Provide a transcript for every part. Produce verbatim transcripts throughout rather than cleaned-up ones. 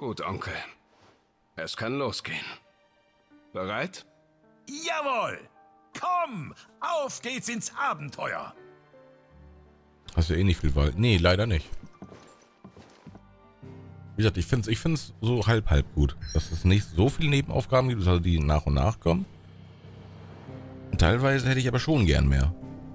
Gut, Onkel. Es kann losgehen. Bereit? Jawohl! Komm, auf geht's ins Abenteuer! Hast du eh nicht viel Wahl? Nee, leider nicht. Wie gesagt, ich finde es ich find's so halb-halb gut, dass es nicht so viele Nebenaufgaben gibt, also die nach und nach kommen. Und teilweise hätte ich aber schon gern mehr.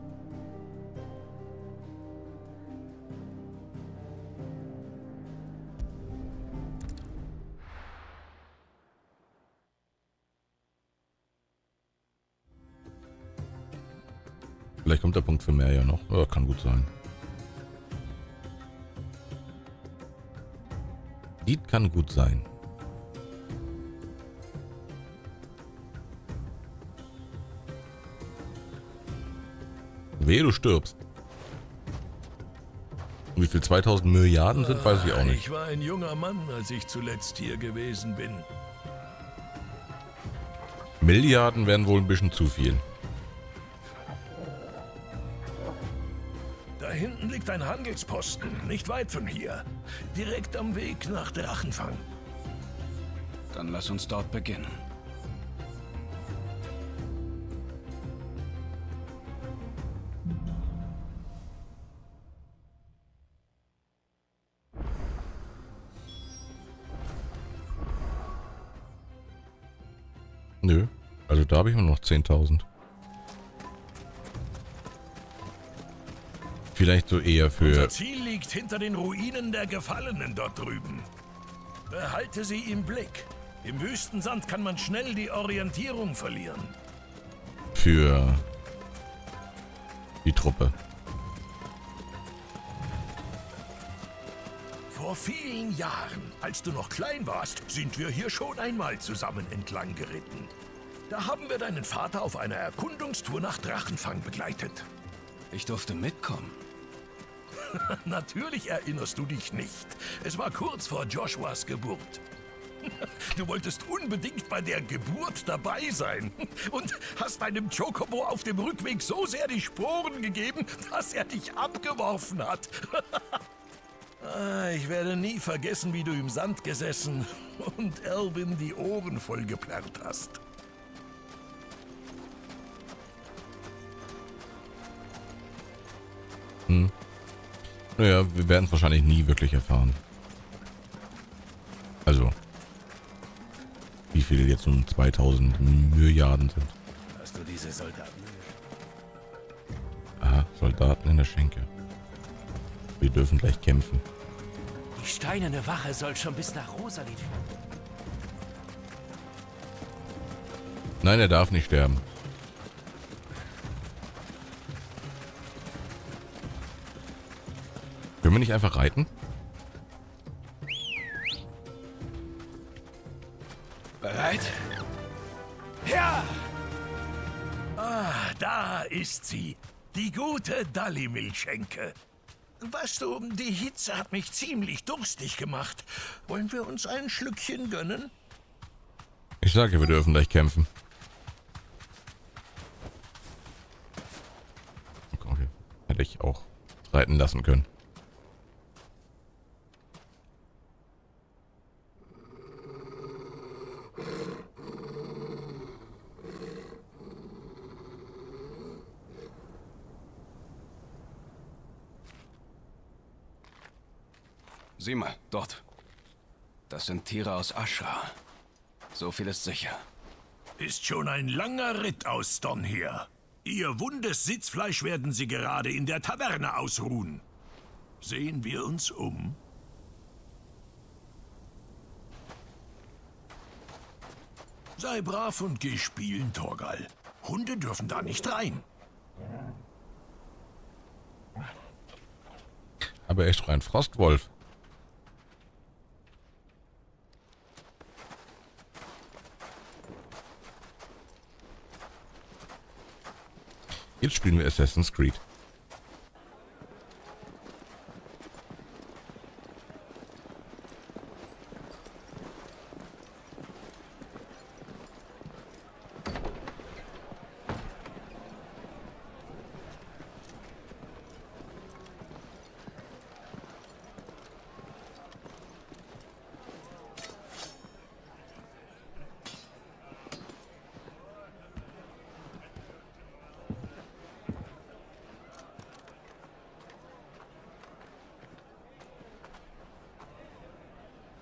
Vielleicht kommt der Punkt für mehr ja noch. Ja, kann gut sein. Die kann gut sein. Wehe, du stirbst. Und wie viel zweitausend Milliarden sind, weiß ich auch nicht. Ich war ein junger Mann, als ich zuletzt hier gewesen bin. Milliarden wären wohl ein bisschen zu viel. Da hinten liegt ein Handelsposten, nicht weit von hier. Direkt am Weg nach Drachenfang. Dann lass uns dort beginnen. Nö, also da habe ich nur noch zehntausend. Vielleicht so eher für... Unser Ziel liegt hinter den Ruinen der Gefallenen dort drüben. Behalte sie im Blick. Im Wüstensand kann man schnell die Orientierung verlieren. Für... die Truppe. Vor vielen Jahren, als du noch klein warst, sind wir hier schon einmal zusammen entlang geritten. Da haben wir deinen Vater auf einer Erkundungstour nach Drachenfang begleitet. Ich durfte mitkommen. Natürlich erinnerst du dich nicht. Es war kurz vor Joshuas Geburt. Du wolltest unbedingt bei der Geburt dabei sein und hast deinem Chocobo auf dem Rückweg so sehr die Sporen gegeben, dass er dich abgeworfen hat. Ich werde nie vergessen, wie du im Sand gesessen und Elvin die Ohren voll geplärrt hast. Hm. Naja, wir werden es wahrscheinlich nie wirklich erfahren. Also, wie viele jetzt nun zweitausend Milliarden sind. Hast du diese Soldaten? Aha, Soldaten in der Schenke. Wir dürfen gleich kämpfen. Die steinerne Wache soll schon bis nach Rosalit führen. Nein, er darf nicht sterben. Können wir nicht einfach reiten? Bereit? Ja! Ah, da ist sie. Die gute Dalli-Milchschenke. Weißt du, die Hitze hat mich ziemlich durstig gemacht. Wollen wir uns ein Schlückchen gönnen? Ich sage, wir dürfen gleich kämpfen. Okay. Hätte ich auch reiten lassen können. Sieh mal, dort. Das sind Tiere aus Ashra. So viel ist sicher. Ist schon ein langer Ritt aus Don her. Ihr wundes Sitzfleisch werden sie gerade in der Taverne ausruhen. Sehen wir uns um. Sei brav und geh spielen, Torgal. Hunde dürfen da nicht rein. Aber echt ein Frostwolf. Jetzt spielen wir Assassin's Creed.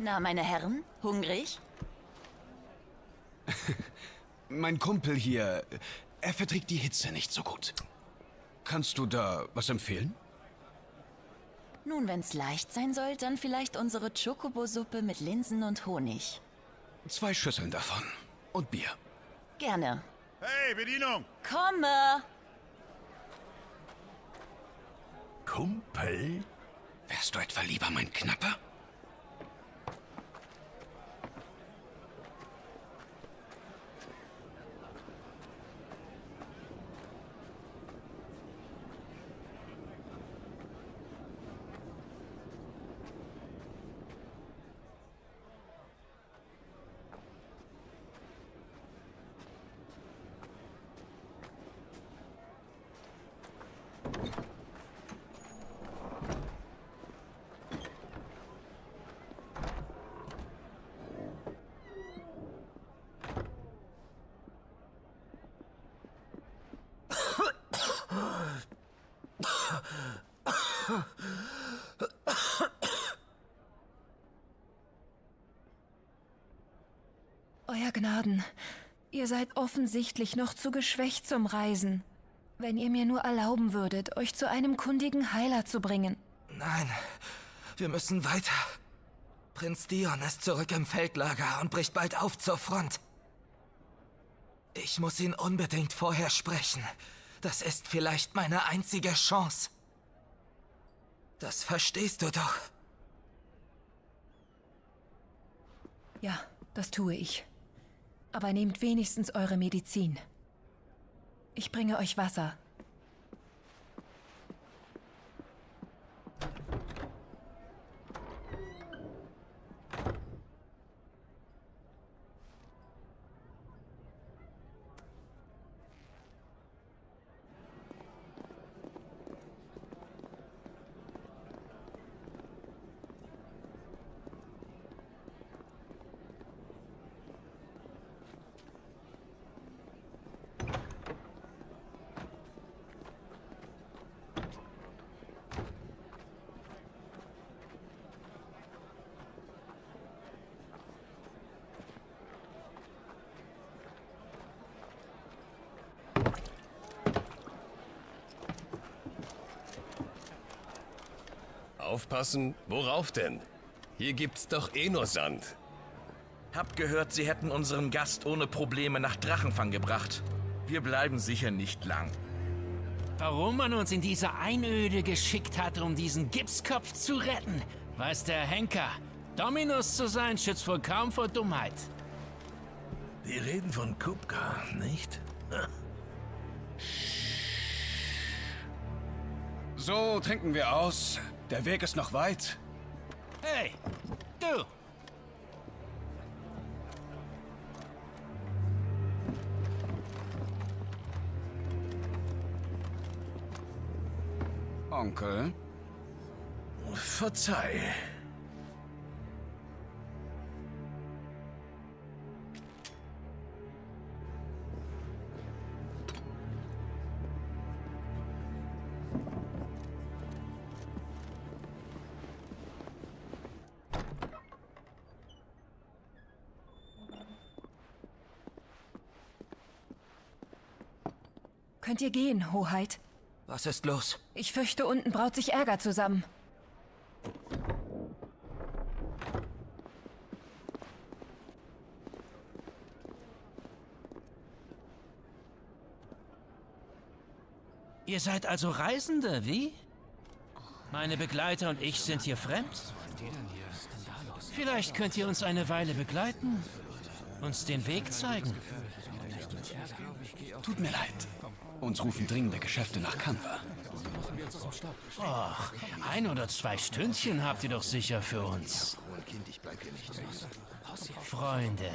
Na, meine Herren, hungrig? Mein Kumpel hier, er verträgt die Hitze nicht so gut. Kannst du da was empfehlen? Nun, wenn's leicht sein soll, dann vielleicht unsere Chocobo-Suppe mit Linsen und Honig. Zwei Schüsseln davon. Und Bier. Gerne. Hey, Bedienung! Komme! Kumpel? Wärst du etwa lieber mein Knapper? Euer Gnaden, ihr seid offensichtlich noch zu geschwächt zum Reisen. Wenn ihr mir nur erlauben würdet, euch zu einem kundigen Heiler zu bringen. Nein, wir müssen weiter. Prinz Dion ist zurück im Feldlager und bricht bald auf zur Front. Ich muss ihn unbedingt vorher sprechen. Das ist vielleicht meine einzige Chance. Das verstehst du doch. Ja, das tue ich. Aber nehmt wenigstens eure Medizin. Ich bringe euch Wasser. Aufpassen? Worauf denn? Hier gibt's doch eh nur Sand. Hab gehört, sie hätten unseren Gast ohne Probleme nach Drachenfang gebracht. Wir bleiben sicher nicht lang. Warum man uns in diese Einöde geschickt hat, um diesen Gipskopf zu retten, weiß der Henker. Dominus zu sein, schützt wohl kaum vor Dummheit. Die reden von Kupka, nicht? So, trinken wir aus. Der Weg ist noch weit. Hey, du! Onkel? Verzeih. Könnt ihr gehen, Hoheit? Was ist los? Ich fürchte, unten braut sich Ärger zusammen. Ihr seid also Reisende, wie? Meine Begleiter und ich sind hier fremd? Vielleicht könnt ihr uns eine Weile begleiten, uns den Weg zeigen. Tut mir leid. Uns rufen dringende Geschäfte nach Kanva. Och, ein oder zwei Stündchen habt ihr doch sicher für uns. Freunde.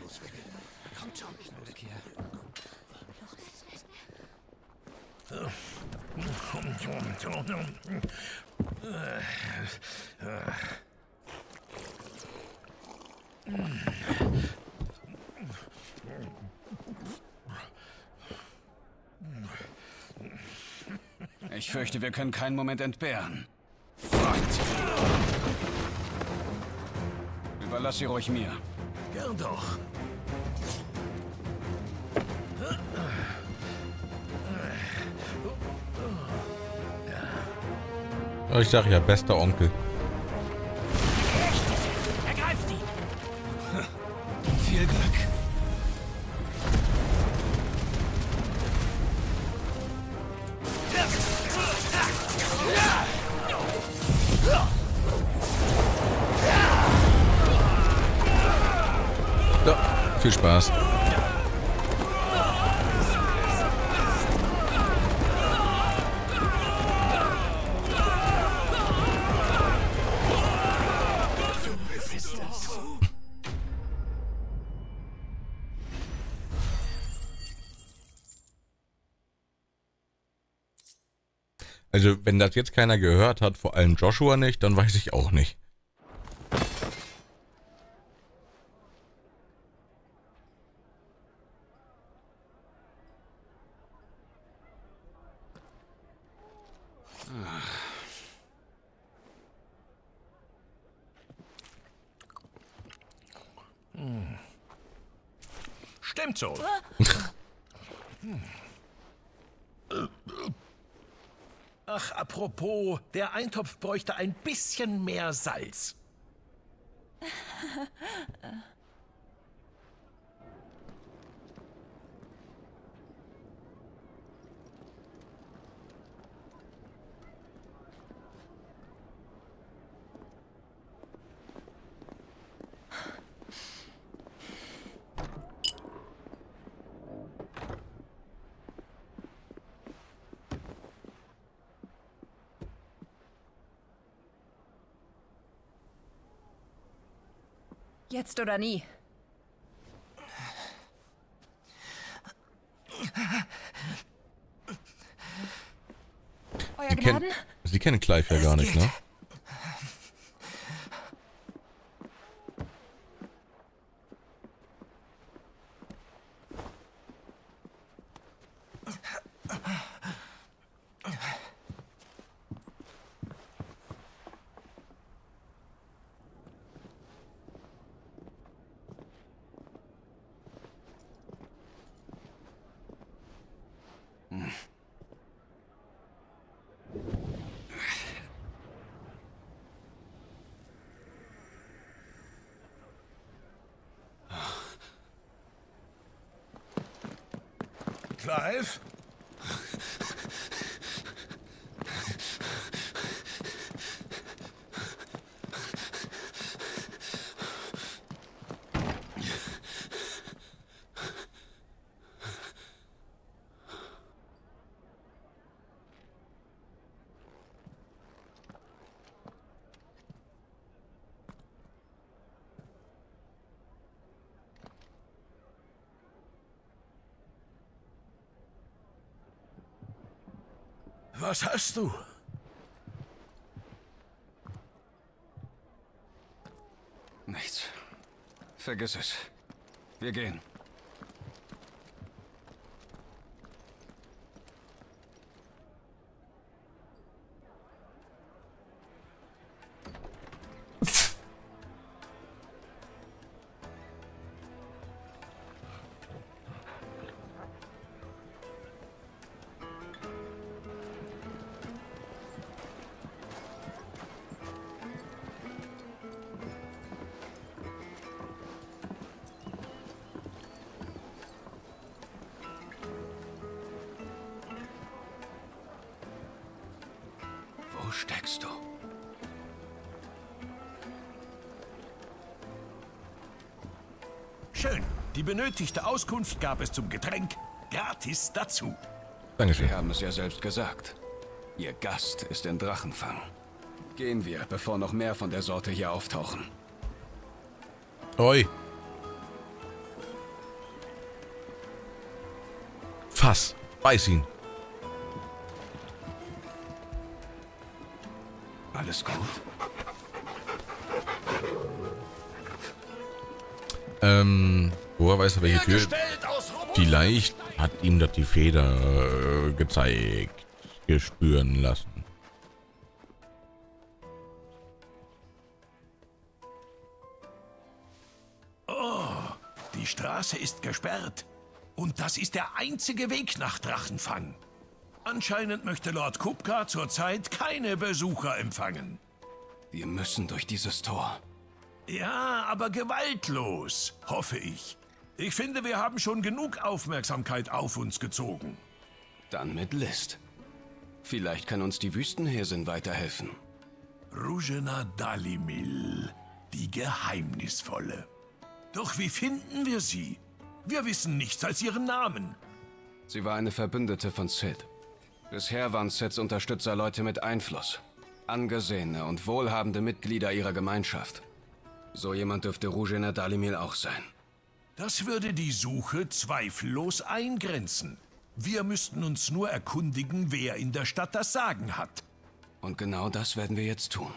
Ich fürchte, wir können keinen Moment entbehren. Freund! Überlass sie ruhig mir. Gern doch. Ich sag ja, bester Onkel. Ergreift ihn! Viel Glück. Ja, viel Spaß. Also, wenn das jetzt keiner gehört hat, vor allem Joshua nicht, dann weiß ich auch nicht. Hm. Stimmt so. hm. Ach, apropos, der Eintopf bräuchte ein bisschen mehr Salz. Jetzt oder nie. Euer Sie, Gnaden? kenn, Sie kennen Clive ja gar nicht, ne? Clive? Was hast du? Nichts. Vergiss es. Wir gehen. Wo steckst du? Schön. Die benötigte Auskunft gab es zum Getränk gratis dazu. Dankeschön. Sie haben es ja selbst gesagt. Ihr Gast ist in Drachenfang. Gehen wir, bevor noch mehr von der Sorte hier auftauchen. Oi. Fass. Beiß ihn. Alles gut? Ähm, woher weiß er, welche Tür? Vielleicht hat ihm das die Feder äh, gezeigt, gespüren lassen. Die Straße ist gesperrt. Und das ist der einzige Weg nach Drachenfang. Anscheinend möchte Lord Kupka zurzeit keine Besucher empfangen. Wir müssen durch dieses Tor. Ja, aber gewaltlos, hoffe ich. Ich finde, wir haben schon genug Aufmerksamkeit auf uns gezogen. Dann mit List. Vielleicht kann uns die Wüstenhirsin weiterhelfen. Ruzhena Dalimil, die Geheimnisvolle. Doch wie finden wir sie? Wir wissen nichts als ihren Namen. Sie war eine Verbündete von Sid. Bisher waren Sids Unterstützer Leute mit Einfluss. Angesehene und wohlhabende Mitglieder ihrer Gemeinschaft. So jemand dürfte Ruzhena Dalimil auch sein. Das würde die Suche zweifellos eingrenzen. Wir müssten uns nur erkundigen, wer in der Stadt das Sagen hat. Und genau das werden wir jetzt tun.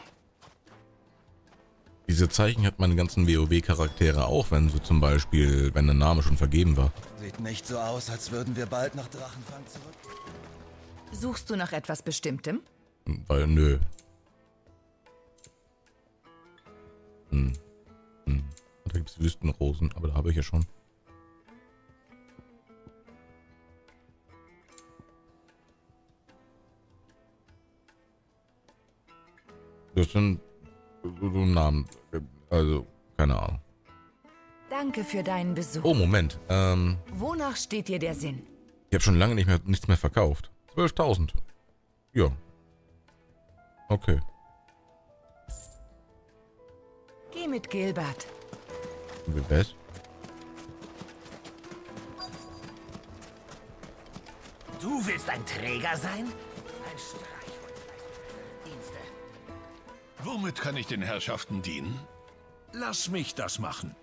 Diese Zeichen hat meine ganzen WoW-Charaktere auch, wenn sie zum Beispiel, wenn der Name schon vergeben war. Sieht nicht so aus, als würden wir bald nach Drachenfang zurück. Suchst du nach etwas Bestimmtem? Weil, nö. Hm. Hm. Da gibt es Wüstenrosen, aber da habe ich ja schon. Das sind so Namen, also keine Ahnung. Danke für deinen Besuch. Oh, Moment. Ähm, Wonach steht dir der Sinn? ich habe schon lange nicht mehr, nichts mehr verkauft. zwölftausend. Ja. Okay. Geh mit Gilbert. Was? Du willst ein Träger sein? Ein Streichhund. Dienste. Womit kann ich den Herrschaften dienen? Lass mich das machen.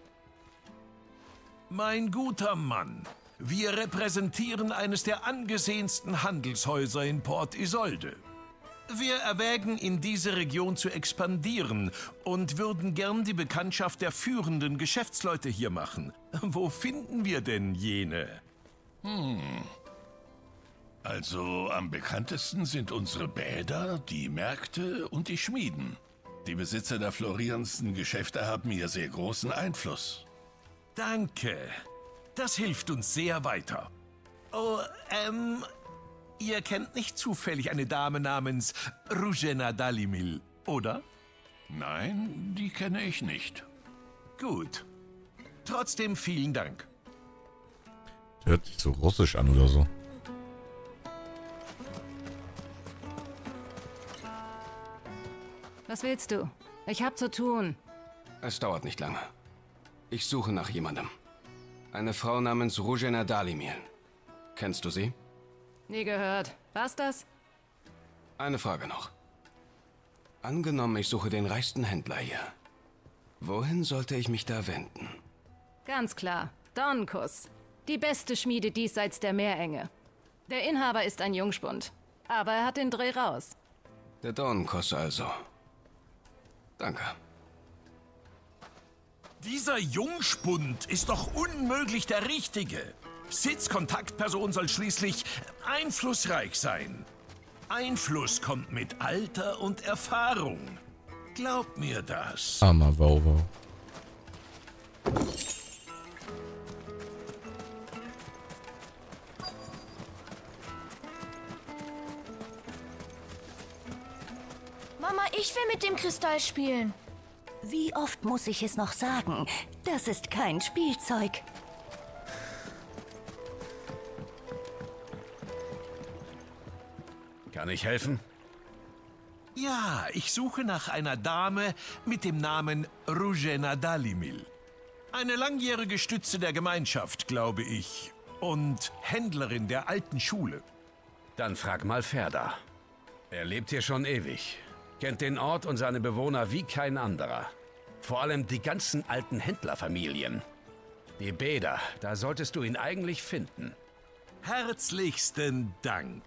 Mein guter Mann, wir repräsentieren eines der angesehensten Handelshäuser in Port Isolde. Wir erwägen, in diese Region zu expandieren und würden gern die Bekanntschaft der führenden Geschäftsleute hier machen. Wo finden wir denn jene? Hm. Also am bekanntesten sind unsere Bäder, die Märkte und die Schmieden. Die Besitzer der florierendsten Geschäfte haben hier sehr großen Einfluss. Danke. Das hilft uns sehr weiter. Oh, ähm... Ihr kennt nicht zufällig eine Dame namens Ruzhena Dalimil, oder? Nein, die kenne ich nicht. Gut. Trotzdem vielen Dank. Hört sich so russisch an oder so. Was willst du? Ich hab zu tun. Es dauert nicht lange. Ich suche nach jemandem. Eine Frau namens Ruzhena Dalimil. Kennst du sie? Nie gehört. War's das? Eine Frage noch. Angenommen, ich suche den reichsten Händler hier. Wohin sollte ich mich da wenden? Ganz klar. Dornenkuss. Die beste Schmiede diesseits der Meerenge. Der Inhaber ist ein Jungspund. Aber er hat den Dreh raus. Der Dornenkuss also. Danke. Dieser Jungspund ist doch unmöglich der Richtige. Sids Kontaktperson soll schließlich einflussreich sein. Einfluss kommt mit Alter und Erfahrung. Glaub mir das. Armer Wauwau. Mama, ich will mit dem Kristall spielen. Wie oft muss ich es noch sagen? Das ist kein Spielzeug. Kann ich helfen? Ja, ich suche nach einer Dame mit dem Namen Ruzhena Dalimil. Eine langjährige Stütze der Gemeinschaft, glaube ich. Und Händlerin der alten Schule. Dann frag mal Ferda. Er lebt hier schon ewig. Kennt den Ort und seine Bewohner wie kein anderer. Vor allem die ganzen alten Händlerfamilien. Die Bäder, da solltest du ihn eigentlich finden. Herzlichsten Dank.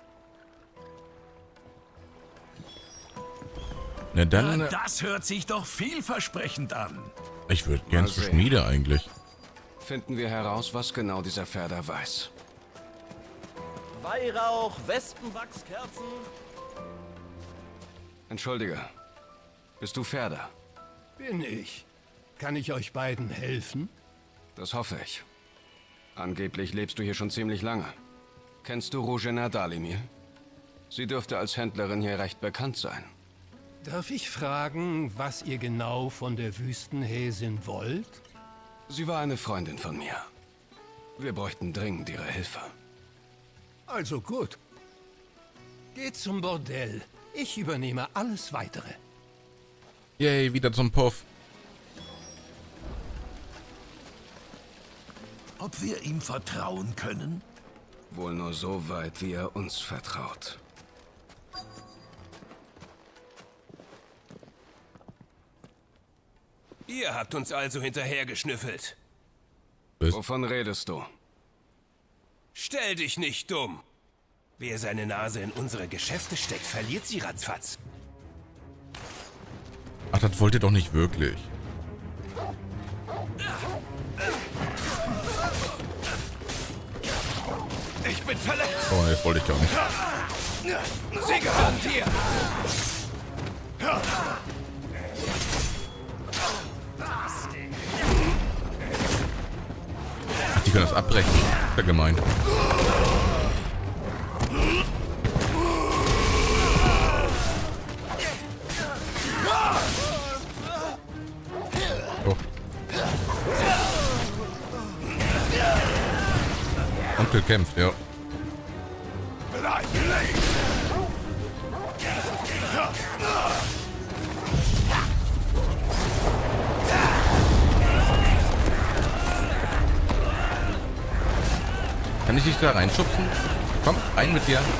Na dann... Das hört sich doch vielversprechend an. Ich würde gern zur Schmiede eigentlich. Finden wir heraus, was genau dieser Ferda weiß. Weihrauch, Wespenwachskerzen. Entschuldige. Bist du Ferda? Bin ich. Kann ich euch beiden helfen? Das hoffe ich. Angeblich lebst du hier schon ziemlich lange. Kennst du Ruzhena Dalimil? Sie dürfte als Händlerin hier recht bekannt sein. Darf ich fragen, was ihr genau von der Wüstenhäsin wollt? Sie war eine Freundin von mir. Wir bräuchten dringend ihre Hilfe. Also gut. Geht zum Bordell. Ich übernehme alles Weitere. Yay, wieder zum Puff. Ob wir ihm vertrauen können? Wohl nur so weit, wie er uns vertraut. Ihr habt uns also hinterhergeschnüffelt. Wovon redest du? Stell dich nicht dumm. Wer seine Nase in unsere Geschäfte steckt, verliert sie ratzfatz. Ach, das wollt ihr doch nicht wirklich. Ich bin verletzt. Oh, das wollte ich gar nicht. Sie gehören dir. Ach, die können das abbrechen. Ist ja gemein. Oh. Onkel kämpft, ja. Kann ich dich da reinschubsen? Komm, rein mit dir.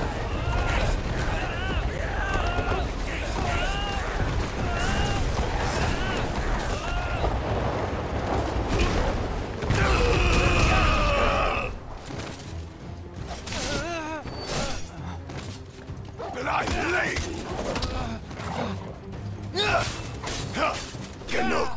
Genug!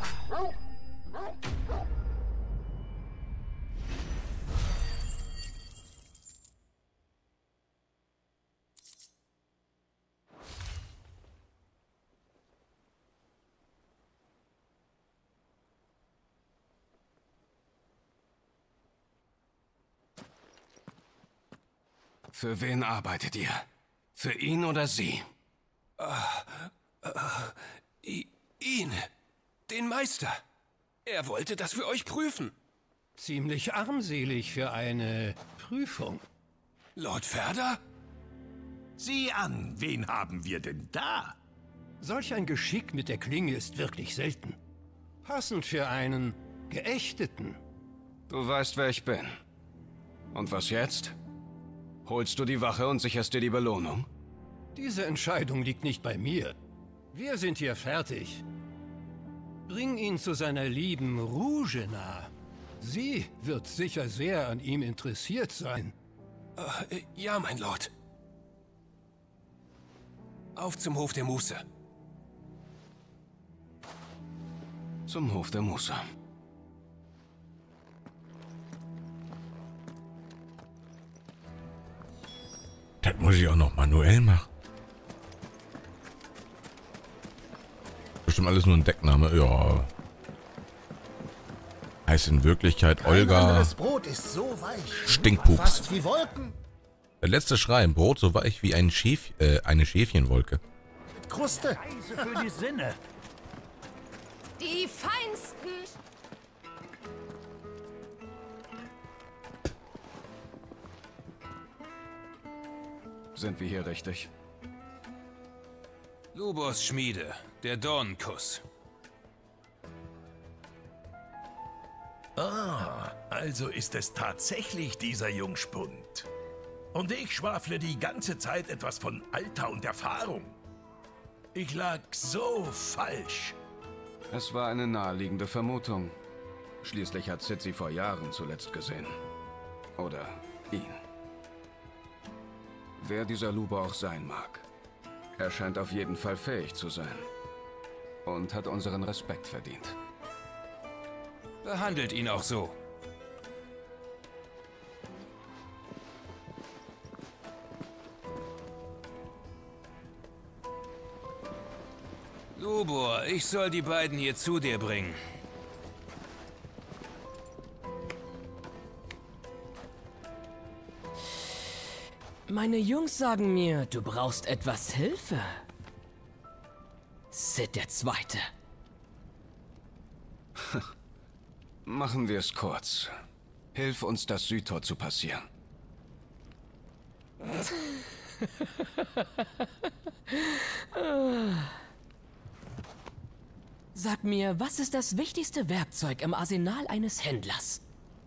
Für wen arbeitet ihr? Für ihn oder sie? Uh, uh, ihn. Den Meister. Er wollte, dass wir euch prüfen. Ziemlich armselig für eine Prüfung. Lord Ferda? Sieh an, wen haben wir denn da? Solch ein Geschick mit der Klinge ist wirklich selten. Passend für einen Geächteten. Du weißt, wer ich bin. Und was jetzt? Holst du die Wache und sicherst dir die Belohnung? Diese Entscheidung liegt nicht bei mir. Wir sind hier fertig. Bring ihn zu seiner lieben Ruzhena. Sie wird sicher sehr an ihm interessiert sein. Uh, ja, mein Lord. Auf zum Hof der Muße. Zum Hof der Muße. Das muss ich auch noch manuell machen. Bestimmt alles nur ein Deckname. Ja. Heißt in Wirklichkeit Olga Brot ist so weich. Stinkpups. Fast wie Wolken. Der letzte Schrei. Brot so weich wie ein Schäf, äh, eine Schäfchenwolke. Mit Kruste. Für die Sinne. Die feinsten. Sind wir hier richtig? Lubos Schmiede, der Dornenkuss. Ah, also ist es tatsächlich dieser Jungspund. Und ich schwafle die ganze Zeit etwas von Alter und Erfahrung. Ich lag so falsch. Es war eine naheliegende Vermutung. Schließlich hat Sid sie vor Jahren zuletzt gesehen. Oder ihn. Wer dieser Lubo auch sein mag. Er scheint auf jeden Fall fähig zu sein. Und hat unseren Respekt verdient. Behandelt ihn auch so. Lubor, ich soll die beiden hier zu dir bringen. Meine Jungs sagen mir, du brauchst etwas Hilfe. Sid der Zweite. Machen wir es kurz. Hilf uns, das Südtor zu passieren. Sag mir, was ist das wichtigste Werkzeug im Arsenal eines Händlers?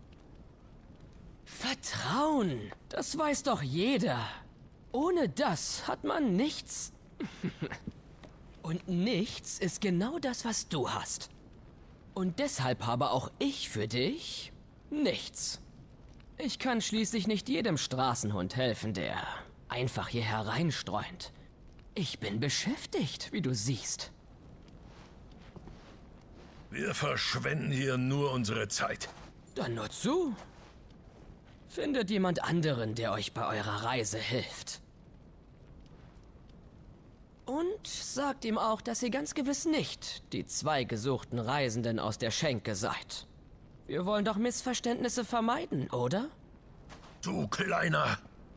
Vertrauen, das weiß doch jeder. Ohne das hat man nichts. Und nichts ist genau das, was du hast. Und deshalb habe auch ich für dich nichts. Ich kann schließlich nicht jedem Straßenhund helfen, der einfach hier hereinstreunt. Ich bin beschäftigt, wie du siehst. Wir verschwenden hier nur unsere Zeit. Dann nur zu. Findet jemand anderen, der euch bei eurer Reise hilft. Und sagt ihm auch, dass ihr ganz gewiss nicht die zwei gesuchten Reisenden aus der Schenke seid. Wir wollen doch Missverständnisse vermeiden, oder? Du Kleiner!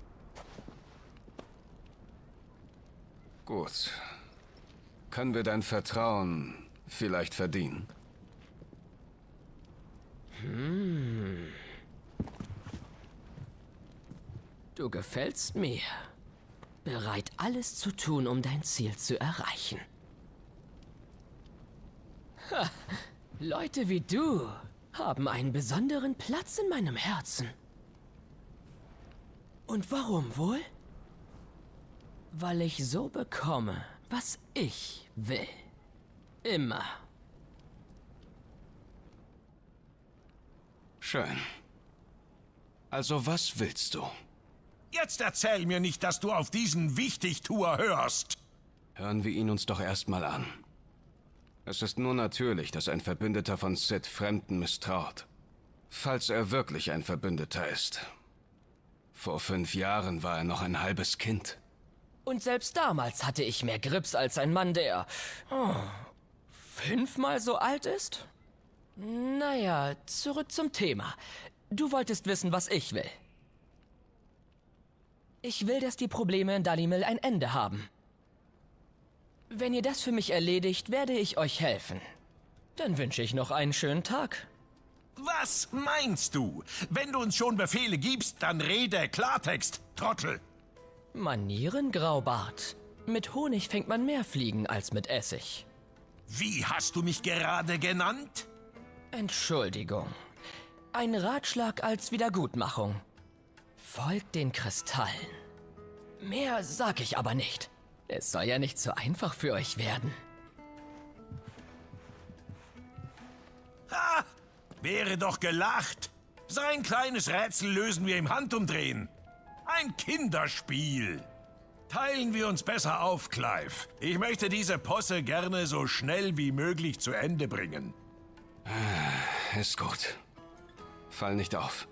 Gut. Können wir dein Vertrauen vielleicht verdienen? Hm. Du gefällst mir. Bereit, alles zu tun, um dein Ziel zu erreichen. Ha, Leute wie du haben einen besonderen Platz in meinem Herzen. Und warum wohl? Weil ich so bekomme, was ich will. Immer. Schön. Also was willst du? Jetzt erzähl mir nicht, dass du auf diesen Wichtigtuer hörst. Hören wir ihn uns doch erstmal an. Es ist nur natürlich, dass ein Verbündeter von Sid Fremden misstraut. Falls er wirklich ein Verbündeter ist. Vor fünf Jahren war er noch ein halbes Kind. Und selbst damals hatte ich mehr Grips als ein Mann, der oh, fünfmal so alt ist? Naja, zurück zum Thema. Du wolltest wissen, was ich will. Ich will, dass die Probleme in Dalimil ein Ende haben. Wenn ihr das für mich erledigt, werde ich euch helfen. Dann wünsche ich noch einen schönen Tag. Was meinst du? Wenn du uns schon Befehle gibst, dann rede Klartext, Trottel. Manieren, Graubart. Mit Honig fängt man mehr Fliegen als mit Essig. Wie hast du mich gerade genannt? Entschuldigung. Ein Ratschlag als Wiedergutmachung. Folgt den Kristallen. Mehr sag ich aber nicht. Es soll ja nicht so einfach für euch werden. Ha! Wäre doch gelacht. Sein kleines Rätsel lösen wir im Handumdrehen. Ein Kinderspiel. Teilen wir uns besser auf, Clive. Ich möchte diese Posse gerne so schnell wie möglich zu Ende bringen. Ist gut. Fall nicht auf.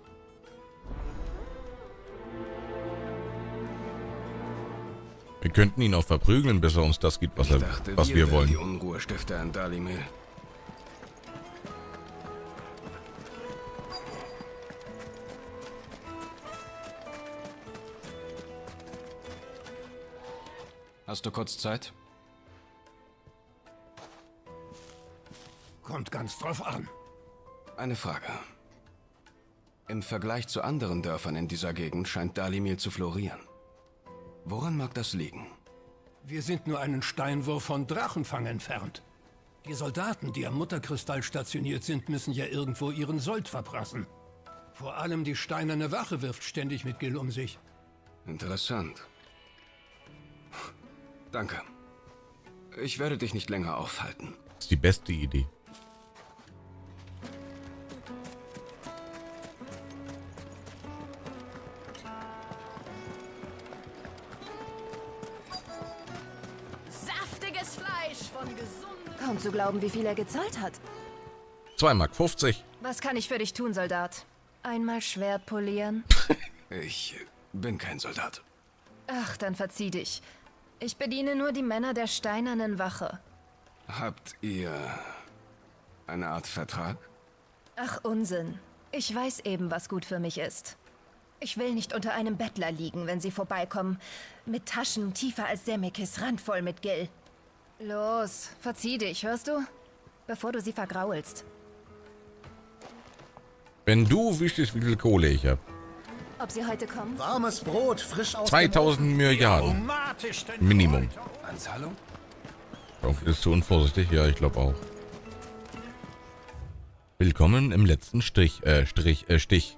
Wir könnten ihn auch verprügeln, bis er uns das gibt, was, er, dachte, was wir, wir wollen. Die Unruhestifter in Dalimil. Hast du kurz Zeit? Kommt ganz drauf an. Eine Frage. Im Vergleich zu anderen Dörfern in dieser Gegend scheint Dalimil zu florieren. Woran mag das liegen? Wir sind nur einen Steinwurf von Drachenfang entfernt. Die Soldaten, die am Mutterkristall stationiert sind, müssen ja irgendwo ihren Sold verprassen. Vor allem die steinerne Wache wirft ständig mit Gil um sich. Interessant. Danke. Ich werde dich nicht länger aufhalten. Das ist die beste Idee. Saftiges Fleisch von gesundem... Kaum zu glauben, wie viel er gezahlt hat. zwei Mark fünfzig. Was kann ich für dich tun, Soldat? Einmal Schwert polieren? Ich bin kein Soldat. Ach, dann verzieh dich. Ich bediene nur die Männer der steinernen Wache. Habt ihr eine Art Vertrag? Ach, Unsinn. Ich weiß eben, was gut für mich ist. Ich will nicht unter einem Bettler liegen, wenn sie vorbeikommen. Mit Taschen tiefer als Semekis, randvoll mit Gil. Los, verzieh dich, hörst du? Bevor du sie vergraulst. Wenn du wüsstest, wie viel Kohle ich habe. Ob sie heute kommen? Warmes Brot, frisch aus zweitausend Milliarden. Minimum. Anzahlung? Onkel ist zu unvorsichtig? Ja, ich glaube auch. Willkommen im letzten Strich, äh, Strich, äh, Stich.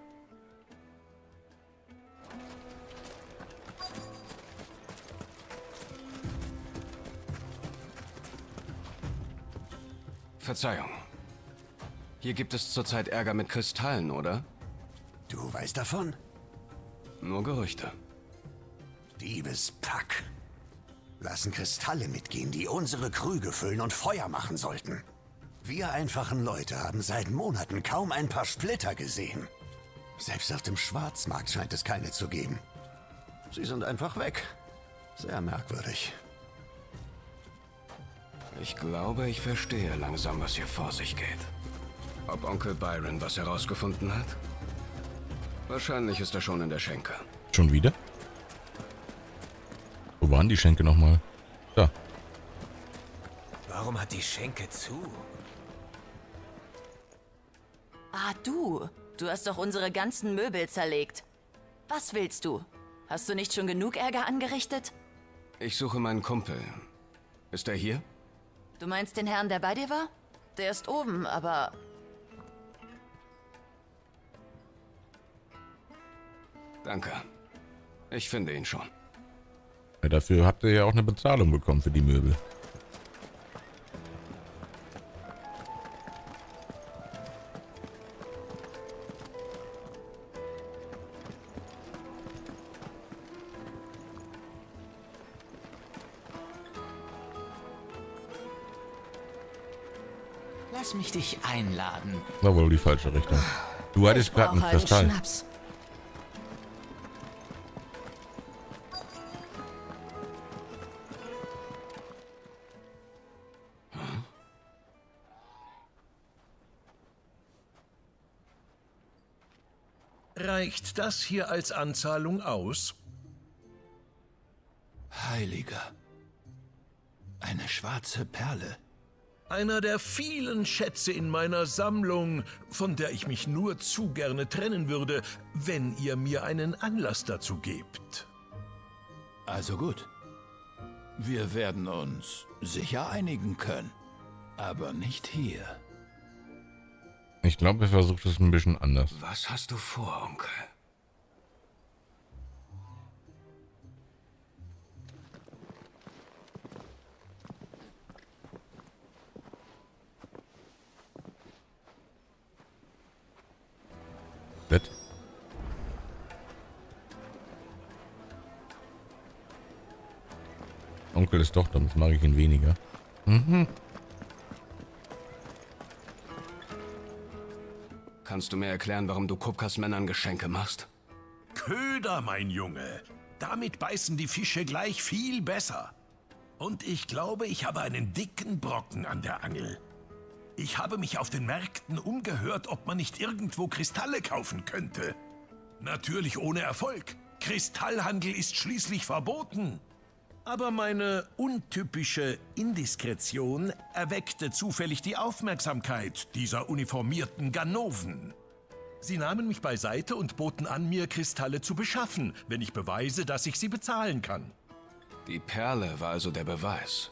Verzeihung. Hier gibt es zurzeit Ärger mit Kristallen, oder? Du weißt davon? Nur Gerüchte. Diebespack. Lassen Kristalle mitgehen, die unsere Krüge füllen und Feuer machen sollten. Wir einfachen Leute haben seit Monaten kaum ein paar Splitter gesehen. Selbst auf dem Schwarzmarkt scheint es keine zu geben. Sie sind einfach weg. Sehr merkwürdig. Ich glaube, ich verstehe langsam, was hier vor sich geht. Ob Onkel Byron was herausgefunden hat? Wahrscheinlich ist er schon in der Schenke. Schon wieder? Wo waren die Schenke nochmal? Da. Warum hat die Schenke zu? Ah, du. Du hast doch unsere ganzen Möbel zerlegt. Was willst du? Hast du nicht schon genug Ärger angerichtet? Ich suche meinen Kumpel. Ist er hier? Du meinst den Herrn, der bei dir war? Der ist oben, aber... Danke. Ich finde ihn schon. Ja, dafür habt ihr ja auch eine Bezahlung bekommen für die Möbel. Lass mich dich einladen. War wohl die falsche Richtung. Du hattest gerade einen Kristall. Schnaps. Reicht das hier als Anzahlung aus? Heiliger. Eine schwarze Perle. Einer der vielen Schätze in meiner Sammlung, von der ich mich nur zu gerne trennen würde, wenn ihr mir einen Anlass dazu gebt. Also gut. Wir werden uns sicher einigen können. Aber nicht hier. Ich glaube, er versucht es ein bisschen anders. Was hast du vor, Onkel? Bett. Onkel ist doch, damit mag ich ihn weniger. Mhm. Kannst du mir erklären, warum du Kupkas Männern Geschenke machst? Köder, mein Junge. Damit beißen die Fische gleich viel besser. Und ich glaube, ich habe einen dicken Brocken an der Angel. Ich habe mich auf den Märkten umgehört, ob man nicht irgendwo Kristalle kaufen könnte. Natürlich ohne Erfolg. Kristallhandel ist schließlich verboten. Aber meine untypische Indiskretion erweckte zufällig die Aufmerksamkeit dieser uniformierten Ganoven. Sie nahmen mich beiseite und boten an, mir Kristalle zu beschaffen, wenn ich beweise, dass ich sie bezahlen kann. Die Perle war also der Beweis.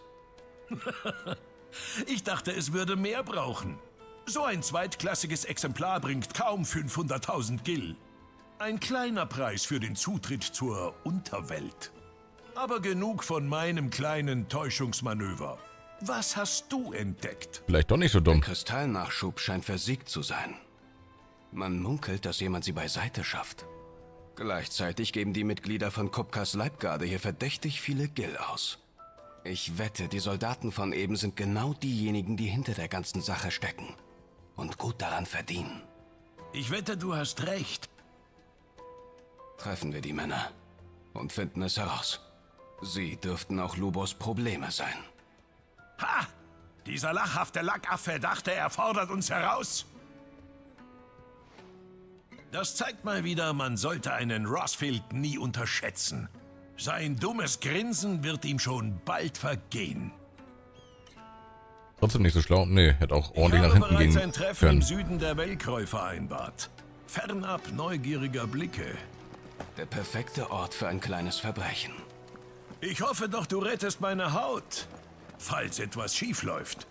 Ich dachte, es würde mehr brauchen. So ein zweitklassiges Exemplar bringt kaum fünfhunderttausend Gil. Ein kleiner Preis für den Zutritt zur Unterwelt. Aber genug von meinem kleinen Täuschungsmanöver. Was hast du entdeckt? Vielleicht doch nicht so dumm. Der Kristallnachschub scheint versiegt zu sein. Man munkelt, dass jemand sie beiseite schafft. Gleichzeitig geben die Mitglieder von Kupkas Leibgarde hier verdächtig viele Gil aus. Ich wette, die Soldaten von eben sind genau diejenigen, die hinter der ganzen Sache stecken. Und gut daran verdienen. Ich wette, du hast recht. Treffen wir die Männer und finden es heraus. Sie dürften auch Lubos Probleme sein. Ha! Dieser lachhafte Lackaffe dachte, er fordert uns heraus. Das zeigt mal wieder, man sollte einen Rosfield nie unterschätzen. Sein dummes Grinsen wird ihm schon bald vergehen. Trotzdem nicht so schlau. Nee, hätte auch ordentlich nach hinten gehen ein Treffen können. im Süden der Weltkräu vereinbart. Fernab neugieriger Blicke. Der perfekte Ort für ein kleines Verbrechen. Ich hoffe doch, du rettest meine Haut, falls etwas schief läuft.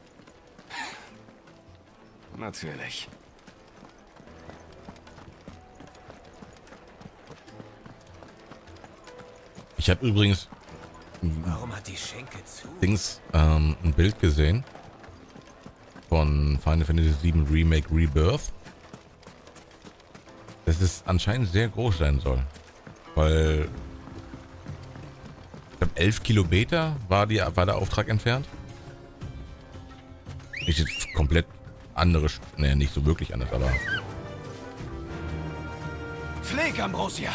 Natürlich. Ich habe übrigens Warum hat die Schenke zu? Dings, ähm, ein Bild gesehen von Final Fantasy sieben Remake Rebirth, dass es anscheinend sehr groß sein soll, weil ich glaube elf Kilometer war, die, war der Auftrag entfernt. Nicht jetzt komplett andere, ne, nicht so wirklich anders, aber Pfleg, Ambrosia!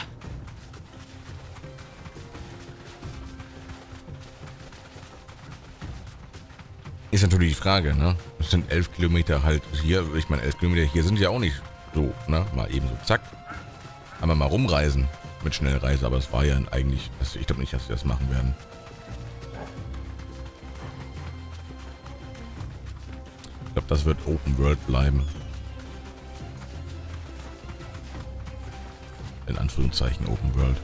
ist natürlich die Frage, ne? Es sind elf Kilometer halt hier, ich meine elf Kilometer hier sind ja auch nicht so, ne? Mal eben so zack. Einmal mal rumreisen mit Schnellreise, aber es war ja eigentlich, also ich glaube nicht, dass sie das machen werden. Ich glaube, das wird Open World bleiben. In Anführungszeichen Open World.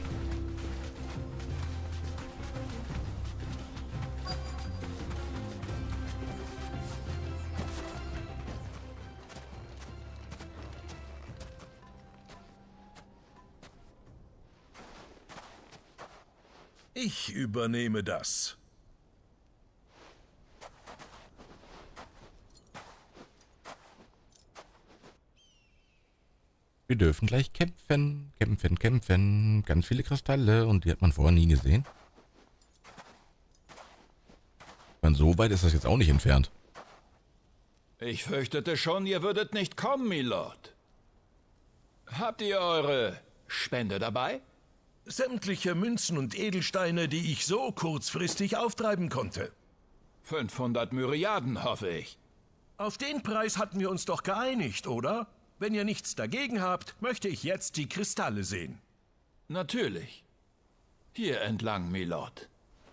Ich übernehme das. Wir dürfen gleich kämpfen, kämpfen, kämpfen. Ganz viele Kristalle und die hat man vorher nie gesehen. Man, so weit ist das jetzt auch nicht entfernt. Ich fürchtete schon, ihr würdet nicht kommen, Milord. Habt ihr eure Spende dabei? Sämtliche Münzen und Edelsteine, die ich so kurzfristig auftreiben konnte. fünfhundert Myriaden, hoffe ich. Auf den Preis hatten wir uns doch geeinigt, oder? Wenn ihr nichts dagegen habt, möchte ich jetzt die Kristalle sehen. Natürlich. Hier entlang, Milord.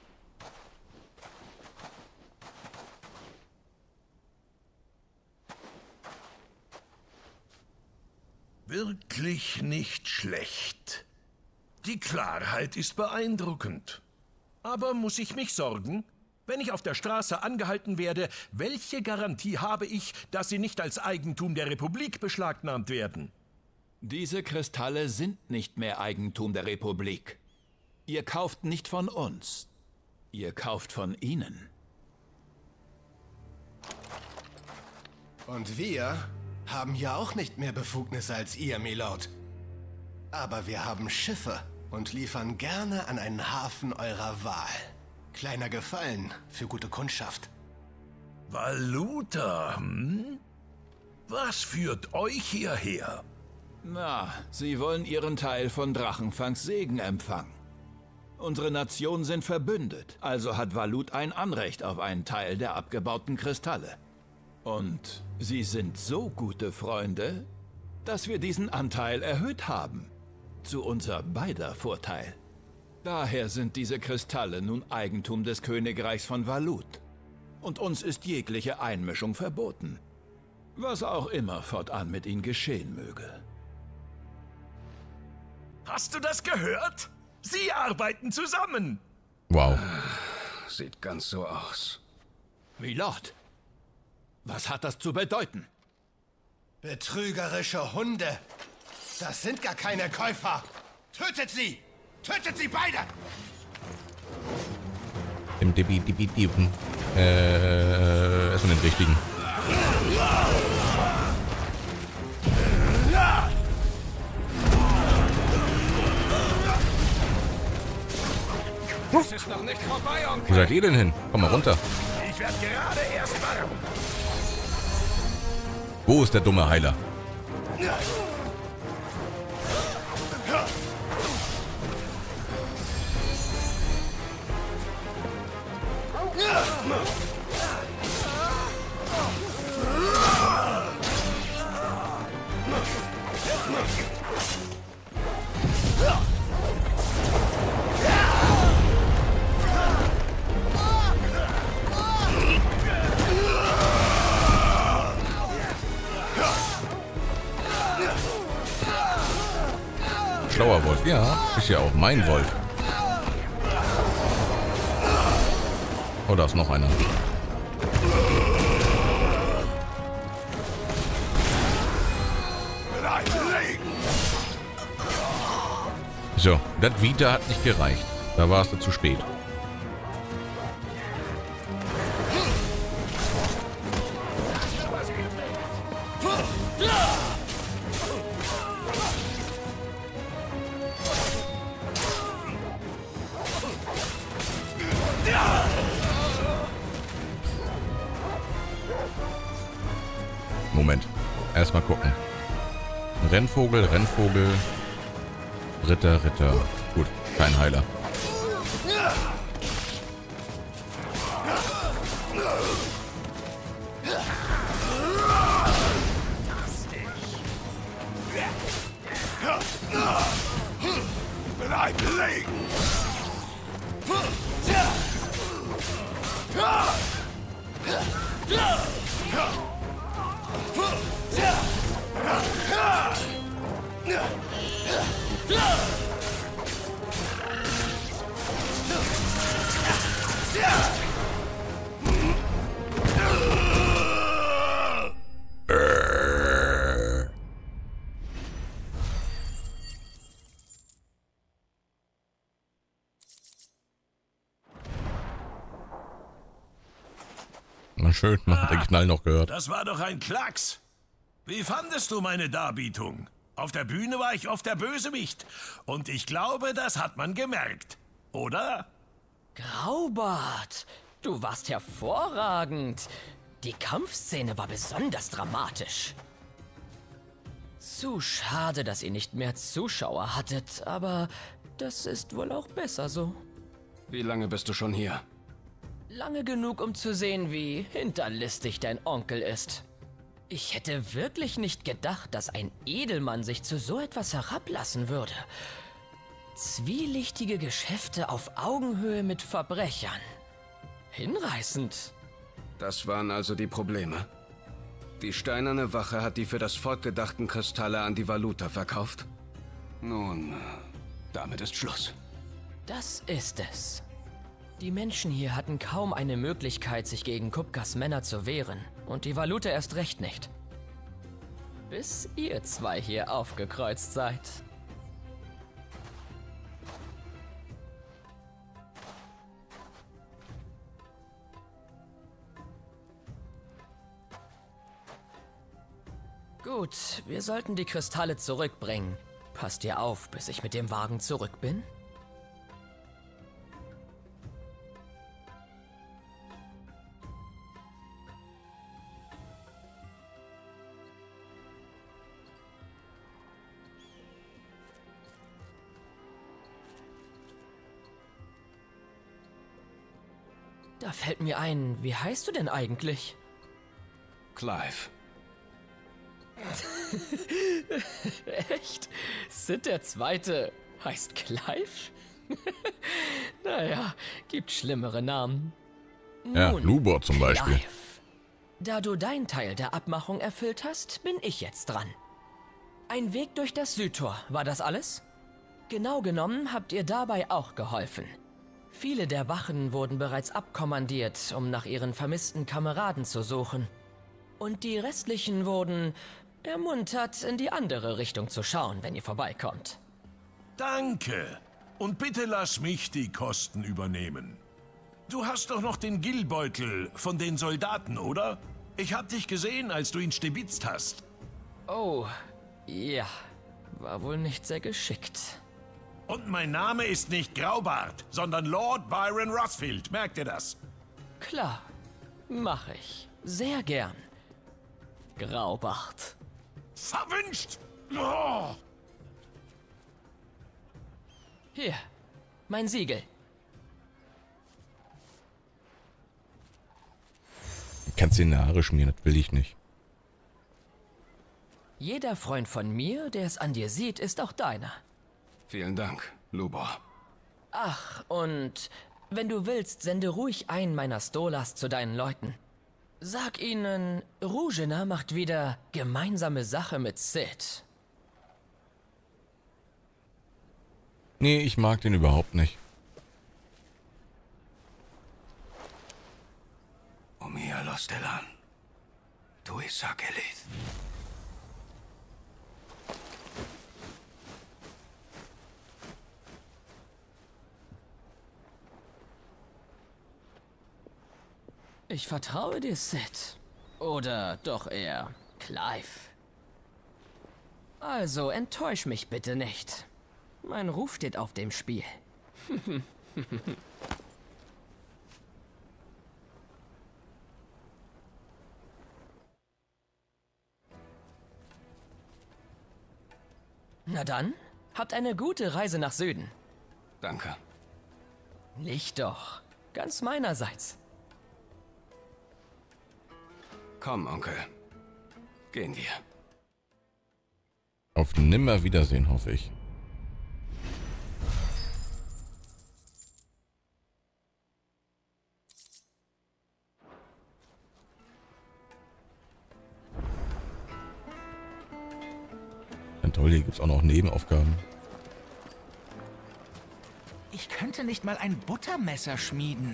Wirklich nicht schlecht. Die Klarheit ist beeindruckend. Aber muss ich mich sorgen? Wenn ich auf der Straße angehalten werde, welche Garantie habe ich, dass sie nicht als Eigentum der Republik beschlagnahmt werden? Diese Kristalle sind nicht mehr Eigentum der Republik. Ihr kauft nicht von uns. Ihr kauft von ihnen. Und wir haben hier auch nicht mehr Befugnisse als ihr, Milord. Aber wir haben Schiffe und liefern gerne an einen Hafen eurer Wahl. Kleiner Gefallen für gute Kundschaft. Valuta, hm? Was führt euch hierher? Na, sie wollen ihren Teil von Drachenfangs Segen empfangen. Unsere Nationen sind verbündet, also hat Valut ein Anrecht auf einen Teil der abgebauten Kristalle. Und sie sind so gute Freunde, dass wir diesen Anteil erhöht haben. Zu unser beider Vorteil. Daher sind diese Kristalle nun Eigentum des Königreichs von Valut. Und uns ist jegliche Einmischung verboten. Was auch immer fortan mit ihnen geschehen möge. Hast du das gehört? Sie arbeiten zusammen. Wow. Sieht ganz so aus. Milord, was hat das zu bedeuten? Betrügerische Hunde. Das sind gar keine Käufer. Tötet sie! Tötet sie beide! Im Dibi, Dibi, Dibi. Äh, erstmal den richtigen. Es ist noch nicht vorbei, Onkel. Wo seid ihr denn hin? Komm mal runter. Ich werde gerade erst warm. Wo ist der dumme Heiler? Wolf, ja. Ist ja auch mein Wolf. Oh, da ist noch einer. So, das Vita hat nicht gereicht. Da warst du zu spät. Moment. Erstmal gucken. Rennvogel, Rennvogel. Ritter, Ritter. Gut, kein Heiler. Bleib liegen! Na schön, man hat den Knall noch gehört. Das war doch ein Klacks. Wie fandest du meine Darbietung? Auf der Bühne war ich oft der Bösewicht. Und ich glaube, das hat man gemerkt. Oder? Graubart, du warst hervorragend. Die Kampfszene war besonders dramatisch. Zu schade, dass ihr nicht mehr Zuschauer hattet, aber das ist wohl auch besser so. Wie lange bist du schon hier? Lange genug, um zu sehen, wie hinterlistig dein Onkel ist. Ich hätte wirklich nicht gedacht, dass ein Edelmann sich zu so etwas herablassen würde. Zwielichtige Geschäfte auf Augenhöhe mit Verbrechern. Hinreißend. Das waren also die Probleme. Die Steinerne Wache hat die für das Volk gedachten Kristalle an die Valuta verkauft. Nun, damit ist Schluss. Das ist es. Die Menschen hier hatten kaum eine Möglichkeit, sich gegen Kupkas Männer zu wehren. Und die Valuta erst recht nicht. Bis ihr zwei hier aufgekreuzt seid. Gut, wir sollten die Kristalle zurückbringen. Passt ihr auf, bis ich mit dem Wagen zurück bin? Da fällt mir ein, wie heißt du denn eigentlich? Clive. Echt? Sid der Zweite heißt Clive? Naja, gibt schlimmere Namen. Ja, Nun, Lubor zum Beispiel. Clive. Da du deinen Teil der Abmachung erfüllt hast, bin ich jetzt dran. Ein Weg durch das Südtor, war das alles? Genau genommen habt ihr dabei auch geholfen. Viele der Wachen wurden bereits abkommandiert, um nach ihren vermissten Kameraden zu suchen. Und die restlichen wurden ermuntert, in die andere Richtung zu schauen, wenn ihr vorbeikommt. Danke. Und bitte lass mich die Kosten übernehmen. Du hast doch noch den Gillbeutel von den Soldaten, oder? Ich hab dich gesehen, als du ihn stibitzt hast. Oh, ja. War wohl nicht sehr geschickt. Und mein Name ist nicht Graubart, sondern Lord Byron Rothfield. Merkt ihr das? Klar. Mach ich. Sehr gern. Graubart. Verwünscht! Oh. Hier. Mein Siegel. Kannst du in die Haare schmieren, das will ich nicht. Jeder Freund von mir, der es an dir sieht, ist auch deiner. Vielen Dank, Lubor. Ach, und wenn du willst, sende ruhig einen meiner Stolas zu deinen Leuten. Sag ihnen, Ruzhena macht wieder gemeinsame Sache mit Sid. Nee, ich mag den überhaupt nicht. Omia Lostelan. Tu Isakelit. Ich vertraue dir, Sid. Oder doch eher Clive. Also enttäusch mich bitte nicht. Mein Ruf steht auf dem Spiel. Na dann, habt eine gute Reise nach Süden. Danke. Nicht doch. Ganz meinerseits. Komm, Onkel. Gehen wir. Auf Nimmerwiedersehen, hoffe ich. Dann toll, hier gibt es auch noch Nebenaufgaben. Ich könnte nicht mal ein Buttermesser schmieden.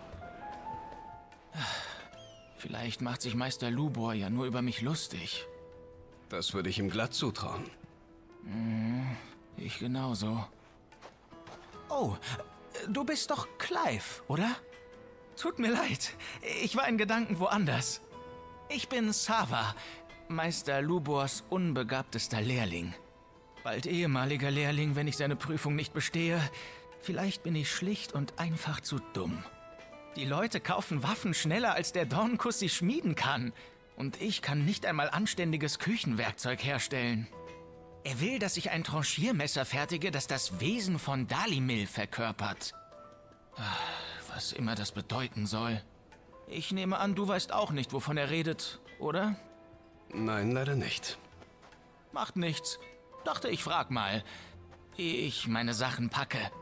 Vielleicht macht sich Meister Lubor ja nur über mich lustig. Das würde ich ihm glatt zutrauen. Hm, ich genauso. Oh, du bist doch Clive, oder? Tut mir leid, ich war in Gedanken woanders. Ich bin Sava, Meister Lubors unbegabtester Lehrling. Bald ehemaliger Lehrling, wenn ich seine Prüfung nicht bestehe. Vielleicht bin ich schlicht und einfach zu dumm. Die Leute kaufen Waffen schneller, als der Dornkuss sie schmieden kann. Und ich kann nicht einmal anständiges Küchenwerkzeug herstellen. Er will, dass ich ein Tranchiermesser fertige, das das Wesen von Dalimil verkörpert. Was immer das bedeuten soll. Ich nehme an, du weißt auch nicht, wovon er redet, oder? Nein, leider nicht. Macht nichts. Dachte, ich frag mal, ehe ich meine Sachen packe.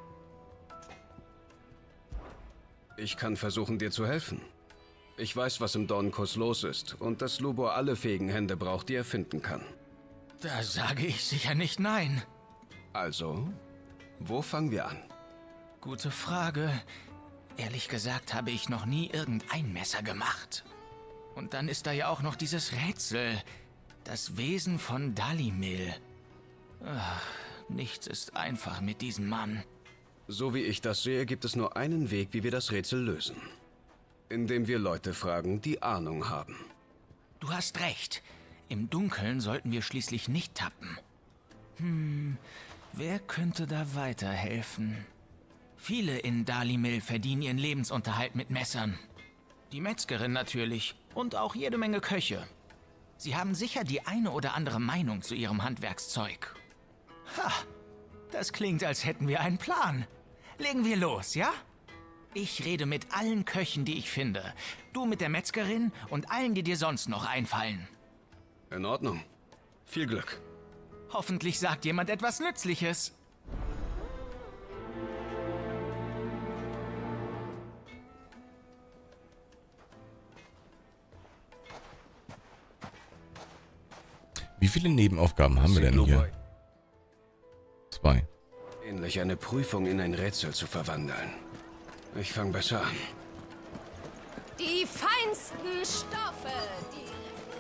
Ich kann versuchen, dir zu helfen. Ich weiß, was im Dornkuss los ist und dass Lubor alle fähigen Hände braucht, die er finden kann. Da sage ich sicher nicht nein. Also, wo fangen wir an? Gute Frage. Ehrlich gesagt habe ich noch nie irgendein Messer gemacht. Und dann ist da ja auch noch dieses Rätsel. Das Wesen von Dalimil. Ach, nichts ist einfach mit diesem Mann. So wie ich das sehe, gibt es nur einen Weg, wie wir das Rätsel lösen. Indem wir Leute fragen, die Ahnung haben. Du hast recht. Im Dunkeln sollten wir schließlich nicht tappen. Hm, wer könnte da weiterhelfen? Viele in Dalimil verdienen ihren Lebensunterhalt mit Messern. Die Metzgerin natürlich und auch jede Menge Köche. Sie haben sicher die eine oder andere Meinung zu ihrem Handwerkszeug. Ha, das klingt, als hätten wir einen Plan. Legen wir los, ja? Ich rede mit allen Köchen, die ich finde. Du mit der Metzgerin und allen, die dir sonst noch einfallen. In Ordnung. Viel Glück. Hoffentlich sagt jemand etwas Nützliches. Wie viele Nebenaufgaben haben wir denn hier? Zwei. Ähnlich eine Prüfung in ein Rätsel zu verwandeln. Ich fange besser an. Die feinsten Stoffe, die...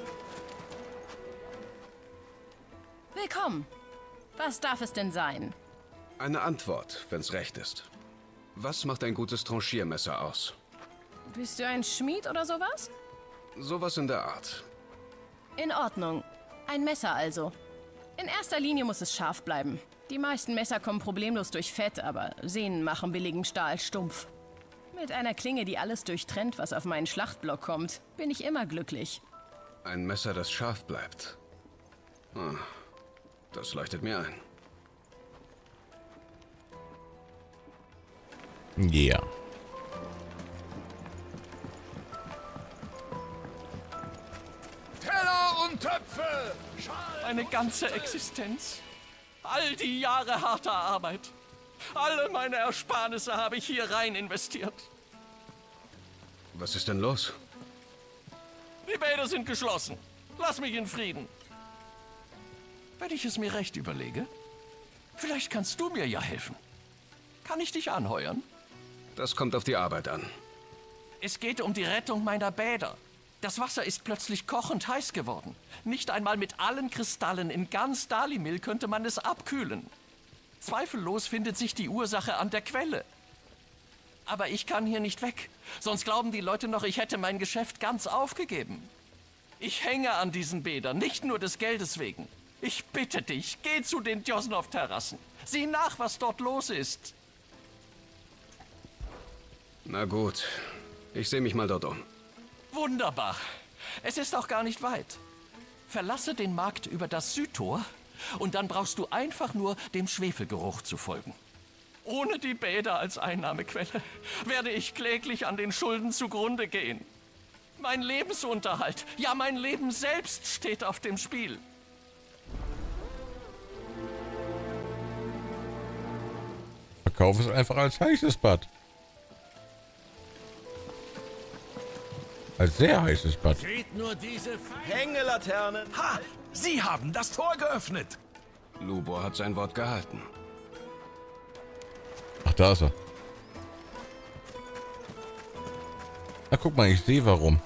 Willkommen. Was darf es denn sein? Eine Antwort, wenn's recht ist. Was macht ein gutes Tranchiermesser aus? Bist du ein Schmied oder sowas? Sowas in der Art. In Ordnung. Ein Messer also. In erster Linie muss es scharf bleiben. Die meisten Messer kommen problemlos durch Fett, aber Sehnen machen billigen Stahl stumpf. Mit einer Klinge, die alles durchtrennt, was auf meinen Schlachtblock kommt, bin ich immer glücklich. Ein Messer, das scharf bleibt. Ah, das leuchtet mir ein. Ja. Yeah. Teller und Töpfe! Meine ganze Existenz. All die Jahre harter Arbeit. Alle meine Ersparnisse habe ich hier rein investiert. Was ist denn los? Die Bäder sind geschlossen. Lass mich in Frieden. Wenn ich es mir recht überlege, vielleicht kannst du mir ja helfen. Kann ich dich anheuern? Das kommt auf die Arbeit an. Es geht um die Rettung meiner Bäder. Das Wasser ist plötzlich kochend heiß geworden. Nicht einmal mit allen Kristallen in ganz Dalimil könnte man es abkühlen. Zweifellos findet sich die Ursache an der Quelle. Aber ich kann hier nicht weg. Sonst glauben die Leute noch, ich hätte mein Geschäft ganz aufgegeben. Ich hänge an diesen Bädern, nicht nur des Geldes wegen. Ich bitte dich, geh zu den Djosnov-Terrassen. Sieh nach, was dort los ist. Na gut, ich sehe mich mal dort um. Wunderbar. Es ist auch gar nicht weit. Verlasse den Markt über das Südtor und dann brauchst du einfach nur dem Schwefelgeruch zu folgen. Ohne die Bäder als Einnahmequelle werde ich kläglich an den Schulden zugrunde gehen. Mein Lebensunterhalt, ja mein Leben selbst steht auf dem Spiel. Verkauf es einfach als heißes Bad. Als sehr heißes Bad. Seht nur diese Hängelaternen. Ha! Sie haben das Tor geöffnet. Lubor hat sein Wort gehalten. Ach, da ist er. Na, guck mal, ich sehe warum.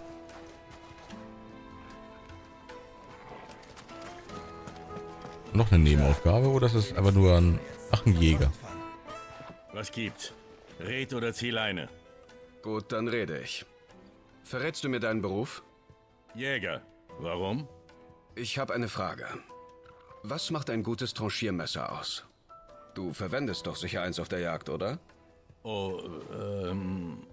Noch eine Nebenaufgabe oder ist es einfach nur ein... Ach, ein Jäger. Was gibt's? Red oder zieh Leine? Gut, dann rede ich. Verrätst du mir deinen Beruf? Jäger. Warum? Ich habe eine Frage. Was macht ein gutes Tranchiermesser aus? Du verwendest doch sicher eins auf der Jagd, oder? Oh, ähm...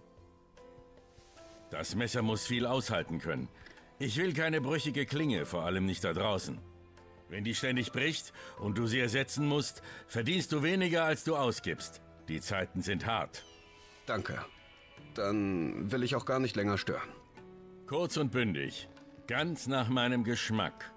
Das Messer muss viel aushalten können. Ich will keine brüchige Klinge, vor allem nicht da draußen. Wenn die ständig bricht und du sie ersetzen musst, verdienst du weniger, als du ausgibst. Die Zeiten sind hart. Danke. Dann will ich auch gar nicht länger stören. Kurz und bündig. Ganz nach meinem Geschmack.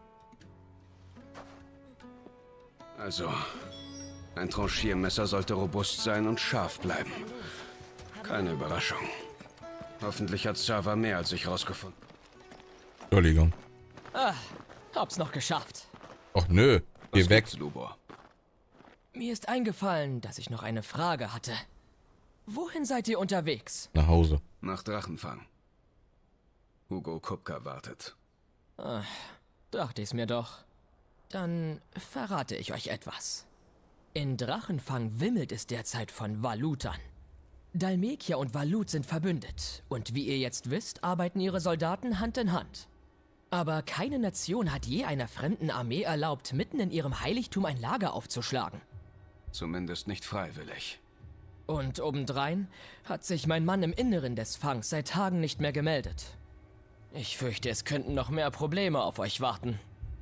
Also, ein Tranchiermesser sollte robust sein und scharf bleiben. Keine Überraschung. Hoffentlich hat Sava mehr als ich rausgefunden. Entschuldigung. Ah, hab's noch geschafft. Och nö, geh weg. Lubor? Mir ist eingefallen, dass ich noch eine Frage hatte. Wohin seid ihr unterwegs? Nach Hause. Nach Drachenfang. Hugo Kupka wartet. Ach, dachte ich's mir doch. Dann verrate ich euch etwas. In Drachenfang wimmelt es derzeit von Valutern. Dhalmekia und Valut sind verbündet. Und wie ihr jetzt wisst, arbeiten ihre Soldaten Hand in Hand. Aber keine Nation hat je einer fremden Armee erlaubt, mitten in ihrem Heiligtum ein Lager aufzuschlagen. Zumindest nicht freiwillig. Und obendrein hat sich mein Mann im Inneren des Fangs seit Tagen nicht mehr gemeldet. Ich fürchte, es könnten noch mehr Probleme auf euch warten.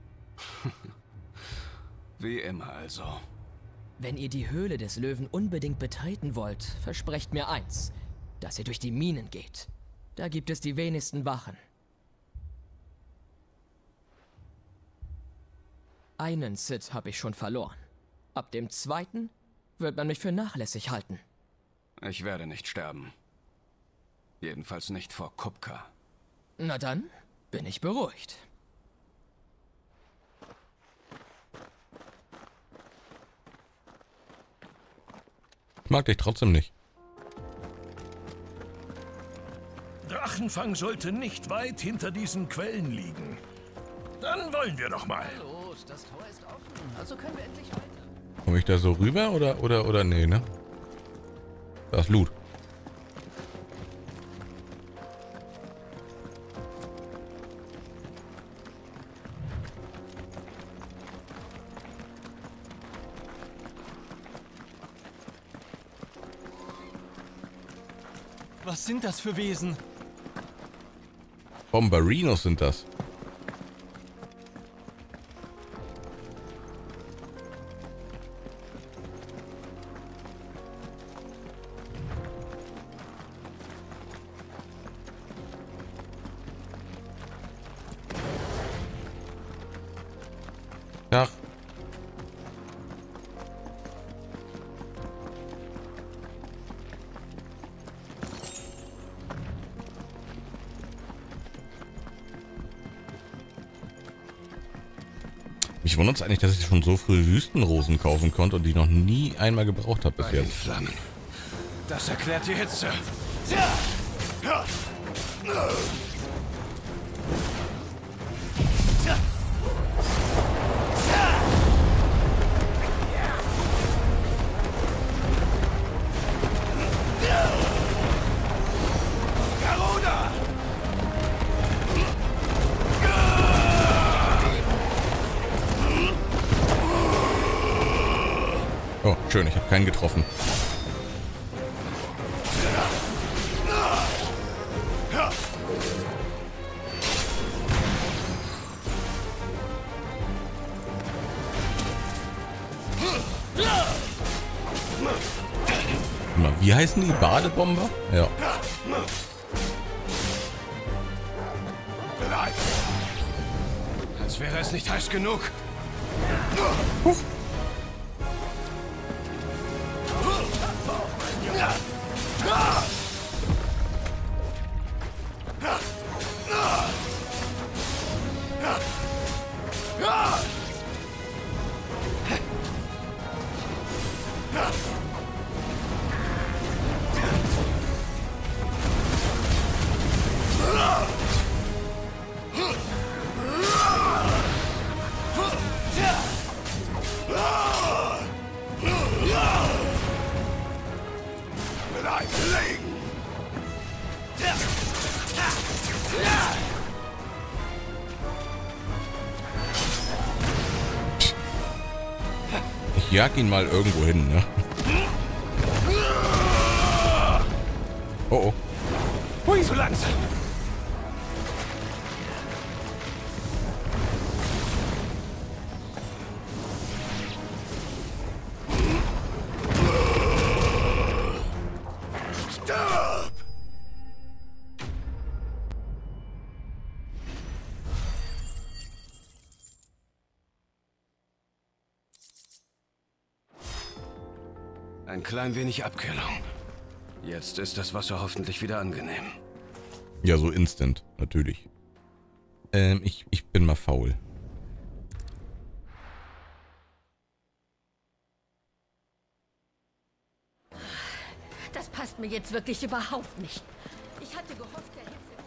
Wie immer also. Wenn ihr die Höhle des Löwen unbedingt betreten wollt, versprecht mir eins, dass ihr durch die Minen geht. Da gibt es die wenigsten Wachen. Einen Sith habe ich schon verloren. Ab dem zweiten wird man mich für nachlässig halten. Ich werde nicht sterben. Jedenfalls nicht vor Kupka. Na dann bin ich beruhigt. Ich mag dich trotzdem nicht. Drachenfang sollte nicht weit hinter diesen Quellen liegen. Dann wollen wir doch mal. Los, das Tor ist offen, also können wir endlich weiter. Komme ich da so rüber oder, oder, oder, nee, ne? Da ist Loot. Was sind das für Wesen? Bomberinos sind das. Tag. Mich wundert es eigentlich, dass ich schon so früh Wüstenrosen kaufen konnte und die noch nie einmal gebraucht habe bis Bei den jetzt. Flammen. Das erklärt die Hitze. Oh, schön, ich habe keinen getroffen. Wie heißen die? Badebomber? Ja. Als wäre es nicht heiß genug. Huch. Ich jag ihn mal irgendwo hin, ne? Oh oh. Hui, so langsam. Stirb! Ein klein wenig Abkühlung. Jetzt ist das Wasser hoffentlich wieder angenehm. Ja, so instant, natürlich. Ähm, ich, ich bin mal faul. Das passt mir jetzt wirklich überhaupt nicht. Ich hatte gehofft, der Hitze...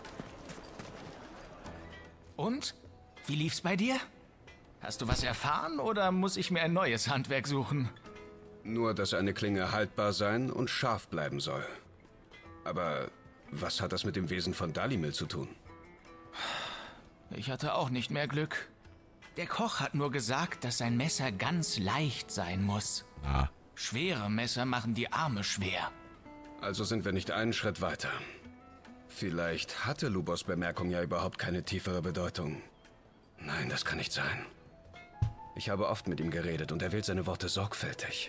Und? Wie lief's bei dir? Hast du was erfahren oder muss ich mir ein neues Handwerk suchen? Nur, dass eine Klinge haltbar sein und scharf bleiben soll. Aber was hat das mit dem Wesen von Dalimil zu tun? Ich hatte auch nicht mehr Glück. Der Koch hat nur gesagt, dass sein Messer ganz leicht sein muss. Ah. Schwere Messer machen die Arme schwer. Also sind wir nicht einen Schritt weiter. Vielleicht hatte Lubos Bemerkung ja überhaupt keine tiefere Bedeutung. Nein, das kann nicht sein. Ich habe oft mit ihm geredet und er wählt seine Worte sorgfältig.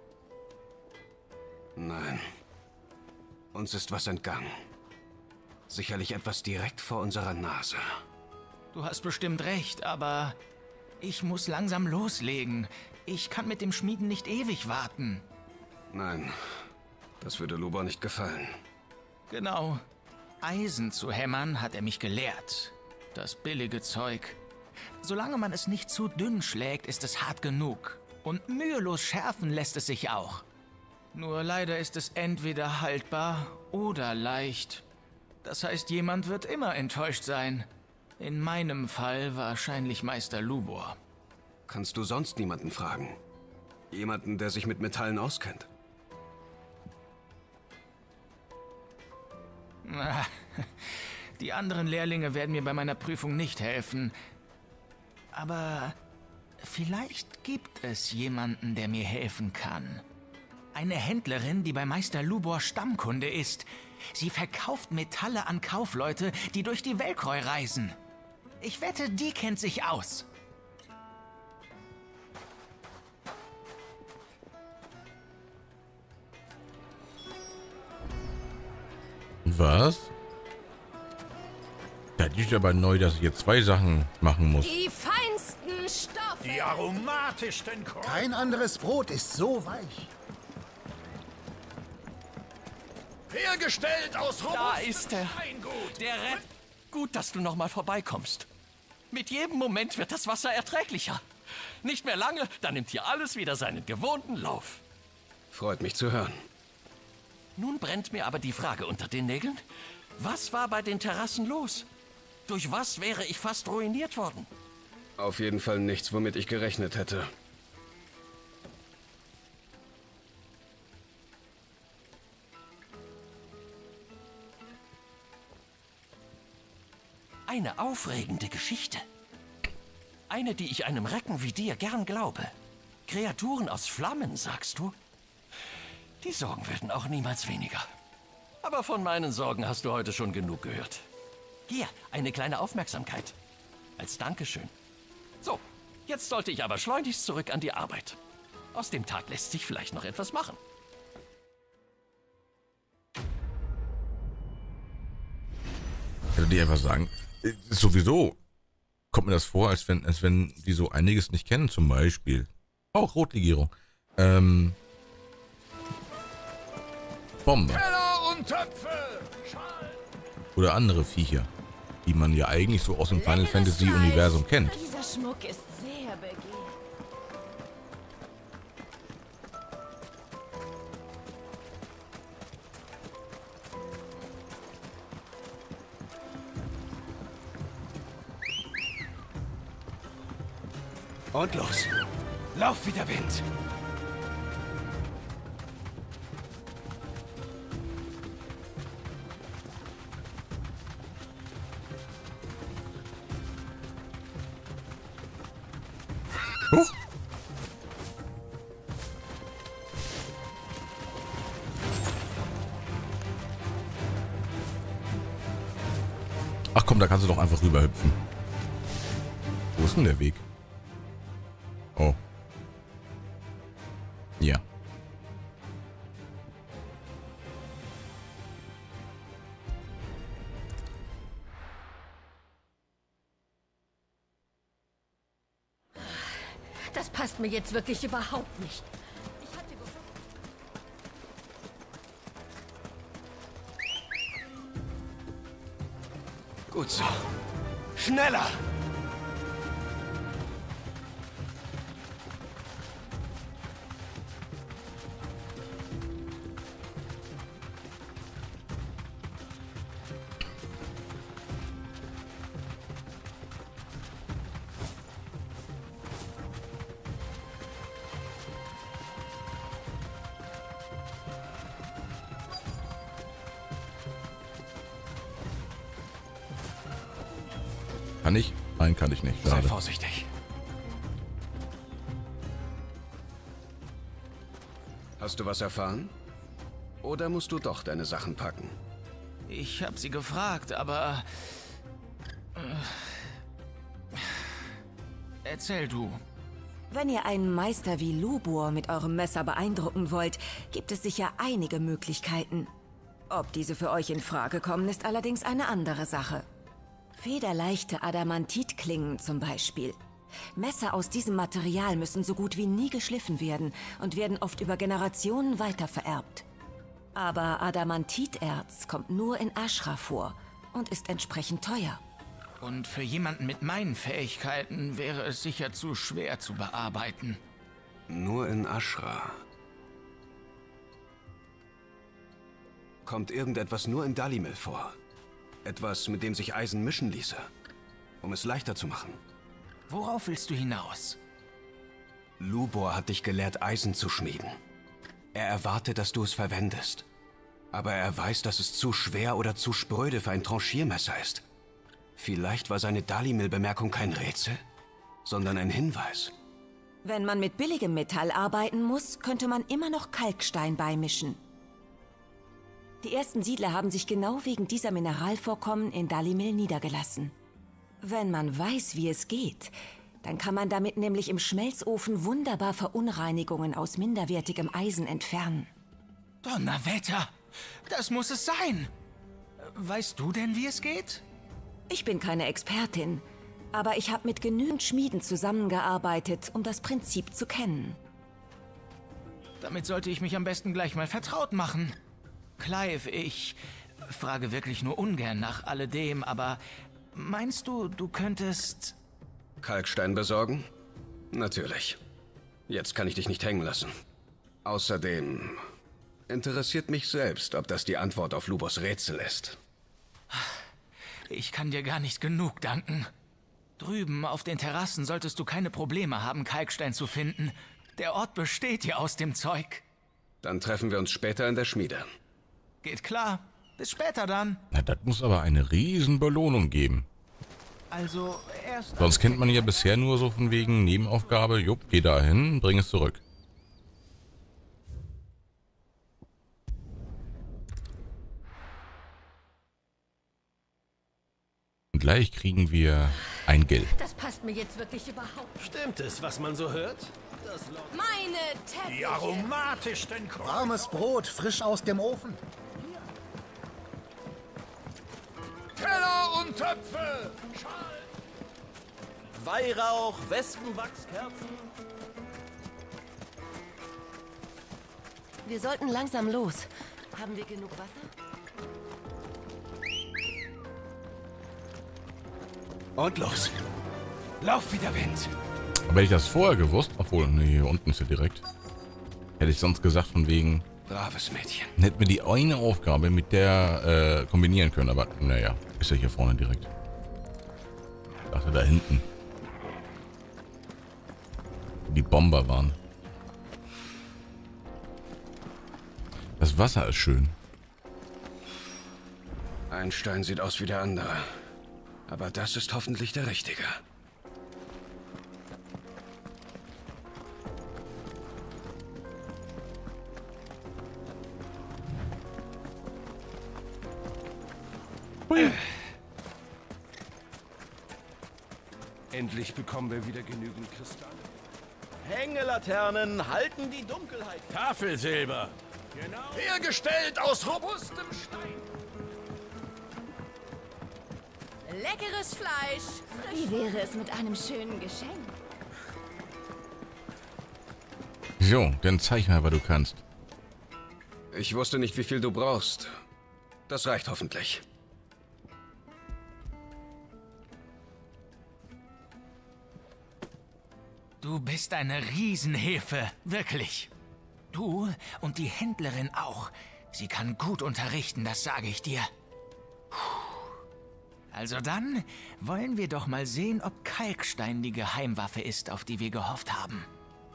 Nein. Uns ist was entgangen. Sicherlich etwas direkt vor unserer Nase. Du hast bestimmt recht, aber ich muss langsam loslegen. Ich kann mit dem Schmieden nicht ewig warten. Nein, das würde Lubo nicht gefallen. Genau. Eisen zu hämmern hat er mich gelehrt. Das billige Zeug. Solange man es nicht zu dünn schlägt, ist es hart genug. Und mühelos schärfen lässt es sich auch. Nur leider ist es entweder haltbar oder leicht. Das heißt, jemand wird immer enttäuscht sein. In meinem Fall wahrscheinlich Meister Lubor. Kannst du sonst niemanden fragen? Jemanden, der sich mit Metallen auskennt? Die anderen Lehrlinge werden mir bei meiner Prüfung nicht helfen. Aber vielleicht gibt es jemanden, der mir helfen kann. Eine Händlerin, die bei Meister Lubor Stammkunde ist. Sie verkauft Metalle an Kaufleute, die durch die Welkreu reisen. Ich wette, die kennt sich aus. Was? Das ist aber neu, dass ich jetzt zwei Sachen machen muss. Die feinsten Stoffe. Die aromatischsten Kräuter. Kein anderes Brot ist so weich. Hergestellt aus robustem Da ist er. Steingut. Der Rett. Gut, dass du noch mal vorbeikommst. Mit jedem Moment wird das Wasser erträglicher. Nicht mehr lange, dann nimmt hier alles wieder seinen gewohnten Lauf. Freut mich zu hören. Nun brennt mir aber die Frage unter den Nägeln. Was war bei den Terrassen los? Durch was wäre ich fast ruiniert worden? Auf jeden Fall nichts, womit ich gerechnet hätte. Eine aufregende Geschichte. Eine, die ich einem Recken wie dir gern glaube. Kreaturen aus Flammen, sagst du? Die Sorgen werden auch niemals weniger. Aber von meinen Sorgen hast du heute schon genug gehört. Hier, eine kleine Aufmerksamkeit. Als Dankeschön. So, jetzt sollte ich aber schleunigst zurück an die Arbeit. Aus dem Tag lässt sich vielleicht noch etwas machen. Ich würde dir einfach sagen, sowieso kommt mir das vor, als wenn, als wenn die so einiges nicht kennen, zum Beispiel auch Rotlegierung. Ähm, Bombe. und Töpfe! Oder andere Viecher, die man ja eigentlich so aus dem Final Fantasy Universum kennt. Dieser Schmuck ist sehr begehrt. Und los. Lauf wie der Wind. Huch. Ach komm, da kannst du doch einfach rüberhüpfen. Wo ist denn der Weg? Oh. Ja. Das passt mir jetzt wirklich überhaupt nicht. Ich hatte gehofft... Gut so. Schneller! Kann ich? Nein, kann ich nicht. Sei vorsichtig. Hast du was erfahren? Oder musst du doch deine Sachen packen? Ich habe sie gefragt, aber... Äh, erzähl du. Wenn ihr einen Meister wie Lubor mit eurem Messer beeindrucken wollt, gibt es sicher einige Möglichkeiten. Ob diese für euch in Frage kommen, ist allerdings eine andere Sache. Federleichte Adamantitklingen zum Beispiel. Messer aus diesem Material müssen so gut wie nie geschliffen werden und werden oft über Generationen weitervererbt. Aber Adamantiterz kommt nur in Ashra vor und ist entsprechend teuer. Und für jemanden mit meinen Fähigkeiten wäre es sicher zu schwer zu bearbeiten. Nur in Ashra. Kommt irgendetwas nur in Dalimil vor? Etwas, mit dem sich Eisen mischen ließe, um es leichter zu machen. Worauf willst du hinaus? Lubor hat dich gelehrt, Eisen zu schmieden. Er erwartet, dass du es verwendest. Aber er weiß, dass es zu schwer oder zu spröde für ein Tranchiermesser ist. Vielleicht war seine Dalimil-Bemerkung kein Rätsel, sondern ein Hinweis. Wenn man mit billigem Metall arbeiten muss, könnte man immer noch Kalkstein beimischen. Die ersten Siedler haben sich genau wegen dieser Mineralvorkommen in Dalimil niedergelassen. Wenn man weiß, wie es geht, dann kann man damit nämlich im Schmelzofen wunderbar Verunreinigungen aus minderwertigem Eisen entfernen. Donnerwetter! Das muss es sein! Weißt du denn, wie es geht? Ich bin keine Expertin, aber ich habe mit genügend Schmieden zusammengearbeitet, um das Prinzip zu kennen. Damit sollte ich mich am besten gleich mal vertraut machen. Clive, ich frage wirklich nur ungern nach alledem, aber meinst du, du könntest... Kalkstein besorgen? Natürlich. Jetzt kann ich dich nicht hängen lassen. Außerdem interessiert mich selbst, ob das die Antwort auf Lubos Rätsel ist. Ich kann dir gar nicht genug danken. Drüben auf den Terrassen solltest du keine Probleme haben, Kalkstein zu finden. Der Ort besteht ja aus dem Zeug. Dann treffen wir uns später in der Schmiede. Geht klar. Bis später dann. Na, das muss aber eine riesen Belohnung geben. Also erst... Sonst kennt man ja bisher nur so von wegen Nebenaufgabe, jupp, geh da hin, bring es zurück. Und gleich kriegen wir ein Geld. Das passt mir jetzt wirklich überhaupt nicht. Stimmt es, was man so hört? Das Meine Teppiche. Die aromatischsten Kräuter. Warmes Brot, frisch aus dem Ofen. Teller und Töpfe! Weihrauch, Wespenwachskerzen. Wir sollten langsam los. Haben wir genug Wasser? Und los. Lauf wie der Wind. Aber hätte ich das vorher gewusst, obwohl, ne, hier unten ist ja direkt. Hätte ich sonst gesagt von wegen... Braves Mädchen. Hätten wir die eine Aufgabe mit der äh, kombinieren können, aber naja, ist ja hier vorne direkt. Ich dachte da hinten. Wo die Bomber waren. Das Wasser ist schön. Ein Stein sieht aus wie der andere. Aber das ist hoffentlich der richtige. Endlich bekommen wir wieder genügend Kristalle. Hängelaternen halten die Dunkelheit. Tafelsilber. Genau. Hergestellt aus robustem Stein. Leckeres Fleisch. Wie wäre es mit einem schönen Geschenk? So, dann zeig mal, was du kannst. Ich wusste nicht, wie viel du brauchst. Das reicht hoffentlich. Du bist eine Riesenhilfe, wirklich. Du und die Händlerin auch. Sie kann gut unterrichten, das sage ich dir. Also dann wollen wir doch mal sehen, ob Kalkstein die Geheimwaffe ist, auf die wir gehofft haben.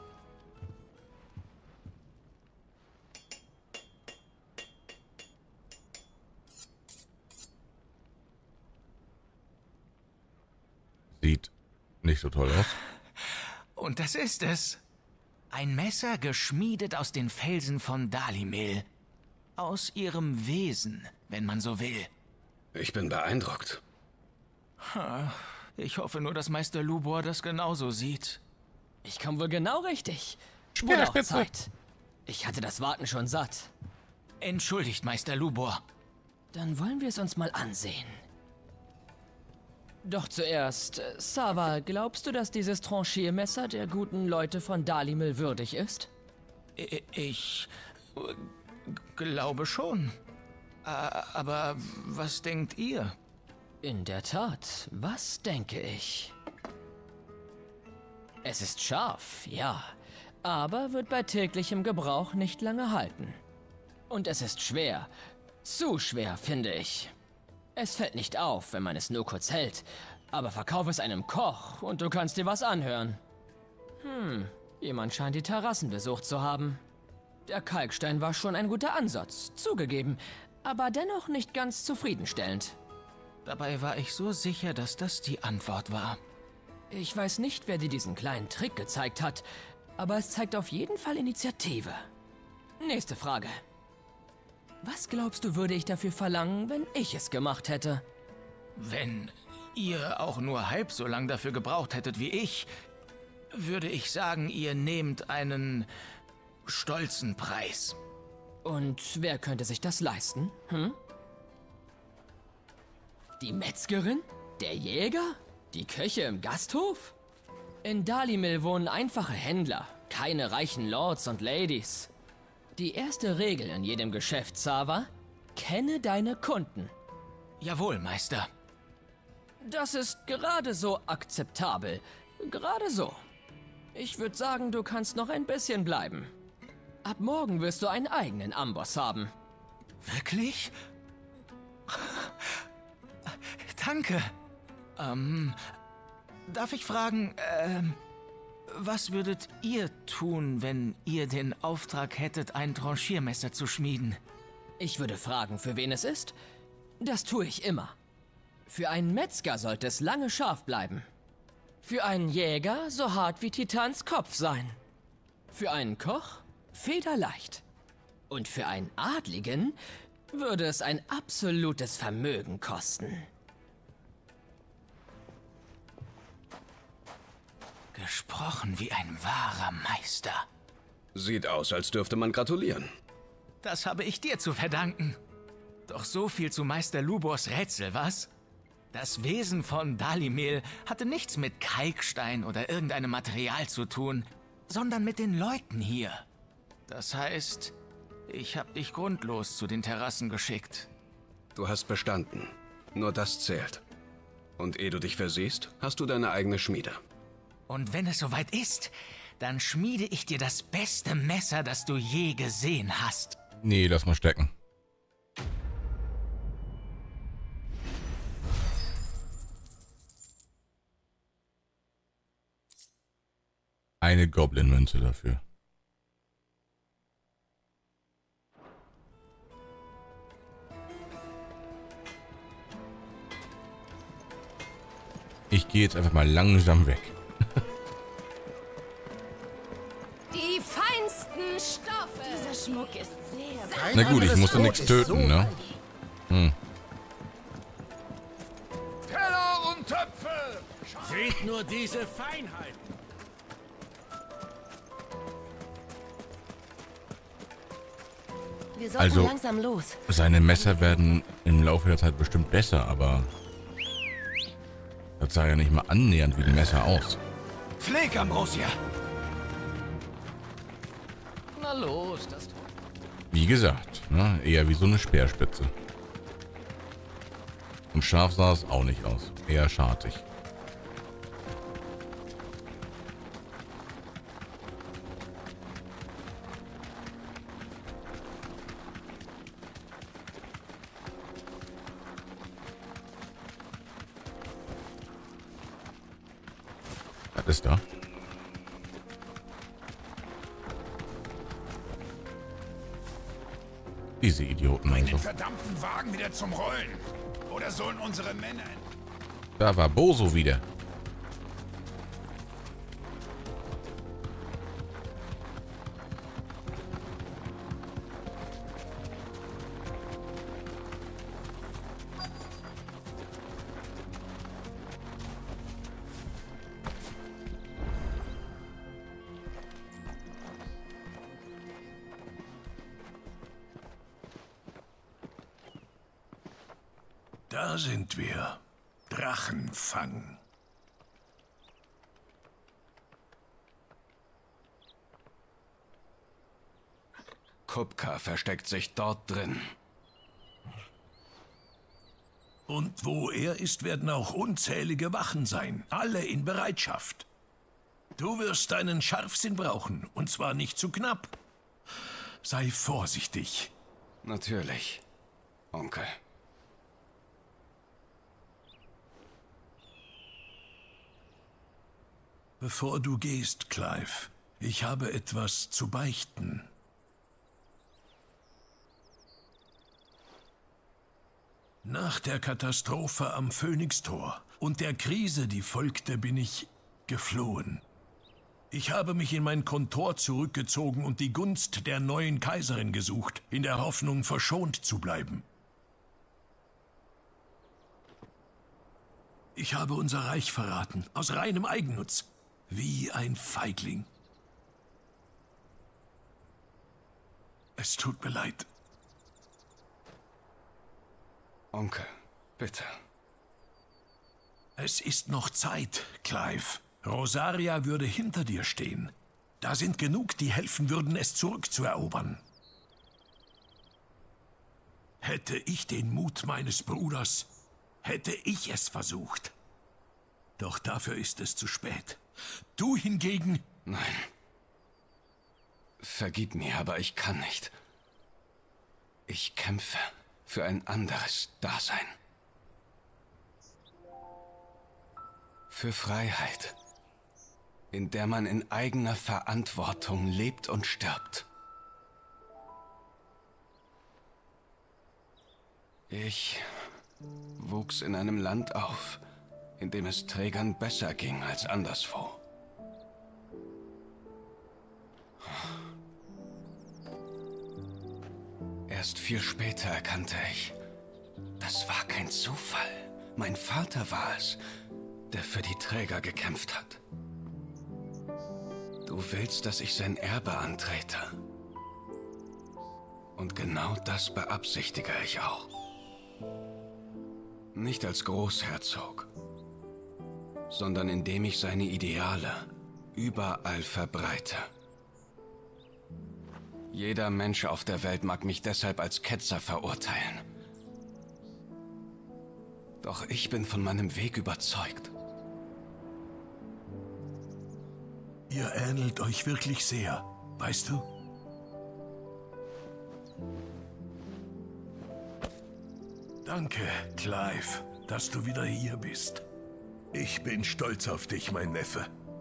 Sieht nicht so toll aus. Und das ist es. Ein Messer geschmiedet aus den Felsen von Dalimil. Aus ihrem Wesen, wenn man so will. Ich bin beeindruckt. Ich hoffe nur, dass Meister Lubor das genauso sieht. Ich komme wohl genau richtig. Spur Wurde auch Zeit. Ich hatte das Warten schon satt. Entschuldigt, Meister Lubor. Dann wollen wir es uns mal ansehen. Doch zuerst, Sava, glaubst du, dass dieses Tranchiermesser der guten Leute von Dalimil würdig ist? Ich glaube schon. Aber was denkt ihr? In der Tat, was denke ich? Es ist scharf, ja, aber wird bei täglichem Gebrauch nicht lange halten. Und es ist schwer, zu schwer, finde ich. Es fällt nicht auf, wenn man es nur kurz hält, aber verkauf es einem Koch und du kannst dir was anhören. Hm, jemand scheint die Terrassen besucht zu haben. Der Kalkstein war schon ein guter Ansatz, zugegeben, aber dennoch nicht ganz zufriedenstellend. Dabei war ich so sicher, dass das die Antwort war. Ich weiß nicht, wer dir diesen kleinen Trick gezeigt hat, aber es zeigt auf jeden Fall Initiative. Nächste Frage. Was glaubst du, würde ich dafür verlangen, wenn ich es gemacht hätte? Wenn ihr auch nur halb so lang dafür gebraucht hättet wie ich, würde ich sagen, ihr nehmt einen stolzen Preis. Und wer könnte sich das leisten? Hm? Die Metzgerin? Der Jäger? Die Köche im Gasthof? In Dalimil wohnen einfache Händler, keine reichen Lords und Ladies. Die erste Regel in jedem Geschäft, Sava: kenne deine Kunden. Jawohl, Meister. Das ist gerade so akzeptabel. Gerade so. Ich würde sagen, du kannst noch ein bisschen bleiben. Ab morgen wirst du einen eigenen Amboss haben. Wirklich? Danke. Ähm, darf ich fragen, ähm, was würdet ihr tun, wenn ihr den Auftrag hättet, ein Tranchiermesser zu schmieden? Ich würde fragen, für wen es ist. Das tue ich immer. Für einen Metzger sollte es lange scharf bleiben. Für einen Jäger so hart wie Titans Kopf sein. Für einen Koch federleicht. Und für einen Adligen würde es ein absolutes Vermögen kosten. Gesprochen wie ein wahrer Meister. Sieht aus, als dürfte man gratulieren. Das habe ich dir zu verdanken. Doch so viel zu Meister Lubors Rätsel, was? Das Wesen von Dalimil hatte nichts mit Kalkstein oder irgendeinem Material zu tun, sondern mit den Leuten hier. Das heißt, ich habe dich grundlos zu den Terrassen geschickt. Du hast bestanden. Nur das zählt. Und ehe du dich versiehst, hast du deine eigene Schmiede. Und wenn es soweit ist, dann schmiede ich dir das beste Messer, das du je gesehen hast. Nee, lass mal stecken. Eine Goblin-Münze dafür. Ich gehe jetzt einfach mal langsam weg. Die feinsten Stoffe. Dieser Schmuck ist sehr... Na gut, ich musste nichts töten, ne? Hm. Teller und Töpfe! Seht nur diese Feinheiten! Wir sollten Also, langsam los. seine Messer werden im Laufe der Zeit bestimmt besser, aber das sah ja nicht mal annähernd wie ein Messer aus. Pfleg, Ambrosia! Na los, das... Wie gesagt, ne, eher wie so eine Speerspitze. Und scharf sah es auch nicht aus, eher schartig. Was ist da? Diese Idioten Bring also. den verdammten Wagen wieder zum Rollen. Oder sollen unsere Männer... Da war Boso wieder. Da sind wir. Drachenfang. Kupka versteckt sich dort drin. Und wo er ist, werden auch unzählige Wachen sein. Alle in Bereitschaft. Du wirst deinen Scharfsinn brauchen. Und zwar nicht zu knapp. Sei vorsichtig. Natürlich, Onkel. Bevor du gehst, Clive, ich habe etwas zu beichten. Nach der Katastrophe am Phönixtor und der Krise, die folgte, bin ich geflohen. Ich habe mich in mein Kontor zurückgezogen und die Gunst der neuen Kaiserin gesucht, in der Hoffnung, verschont zu bleiben. Ich habe unser Reich verraten, aus reinem Eigennutz, wie ein Feigling. Es tut mir leid. Onkel, bitte. Es ist noch Zeit, Clive. Rosaria würde hinter dir stehen. Da sind genug, die helfen würden, es zurückzuerobern. Hätte ich den Mut meines Bruders, hätte ich es versucht. Doch dafür ist es zu spät. Du hingegen Nein. Vergib mir, aber ich kann nicht. Ich kämpfe für ein anderes Dasein. Für Freiheit, in der man in eigener Verantwortung lebt und stirbt. Ich wuchs in einem Land auf, in dem es Trägern besser ging als anderswo. Erst viel später erkannte ich, das war kein Zufall. Mein Vater war es, der für die Träger gekämpft hat. Du willst, dass ich sein Erbe antrete. Und genau das beabsichtige ich auch. Nicht als Großherzog, sondern indem ich seine Ideale überall verbreite. Jeder Mensch auf der Welt mag mich deshalb als Ketzer verurteilen. Doch ich bin von meinem Weg überzeugt. Ihr ähnelt euch wirklich sehr, weißt du? Danke, Clive, dass du wieder hier bist. Ich bin stolz auf dich, mein Neffe.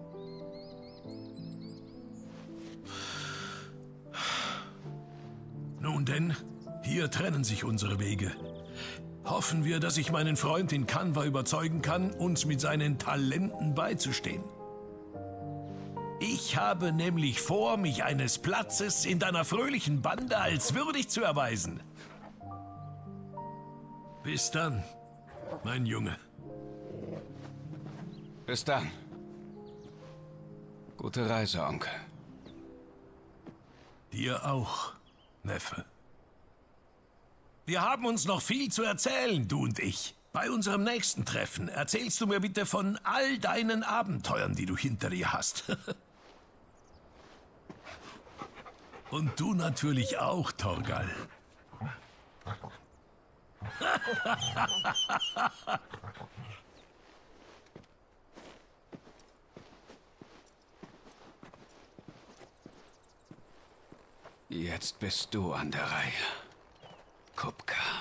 Nun denn, hier trennen sich unsere Wege. Hoffen wir, dass ich meinen Freund in Kanva überzeugen kann, uns mit seinen Talenten beizustehen. Ich habe nämlich vor, mich eines Platzes in deiner fröhlichen Bande als würdig zu erweisen. Bis dann, mein Junge. Bis dann. Gute Reise, Onkel. Dir auch, Neffe. Wir haben uns noch viel zu erzählen, du und ich. Bei unserem nächsten Treffen erzählst du mir bitte von all deinen Abenteuern, die du hinter dir hast. Und du natürlich auch, Torgal. Jetzt bist du an der Reihe, Kupka.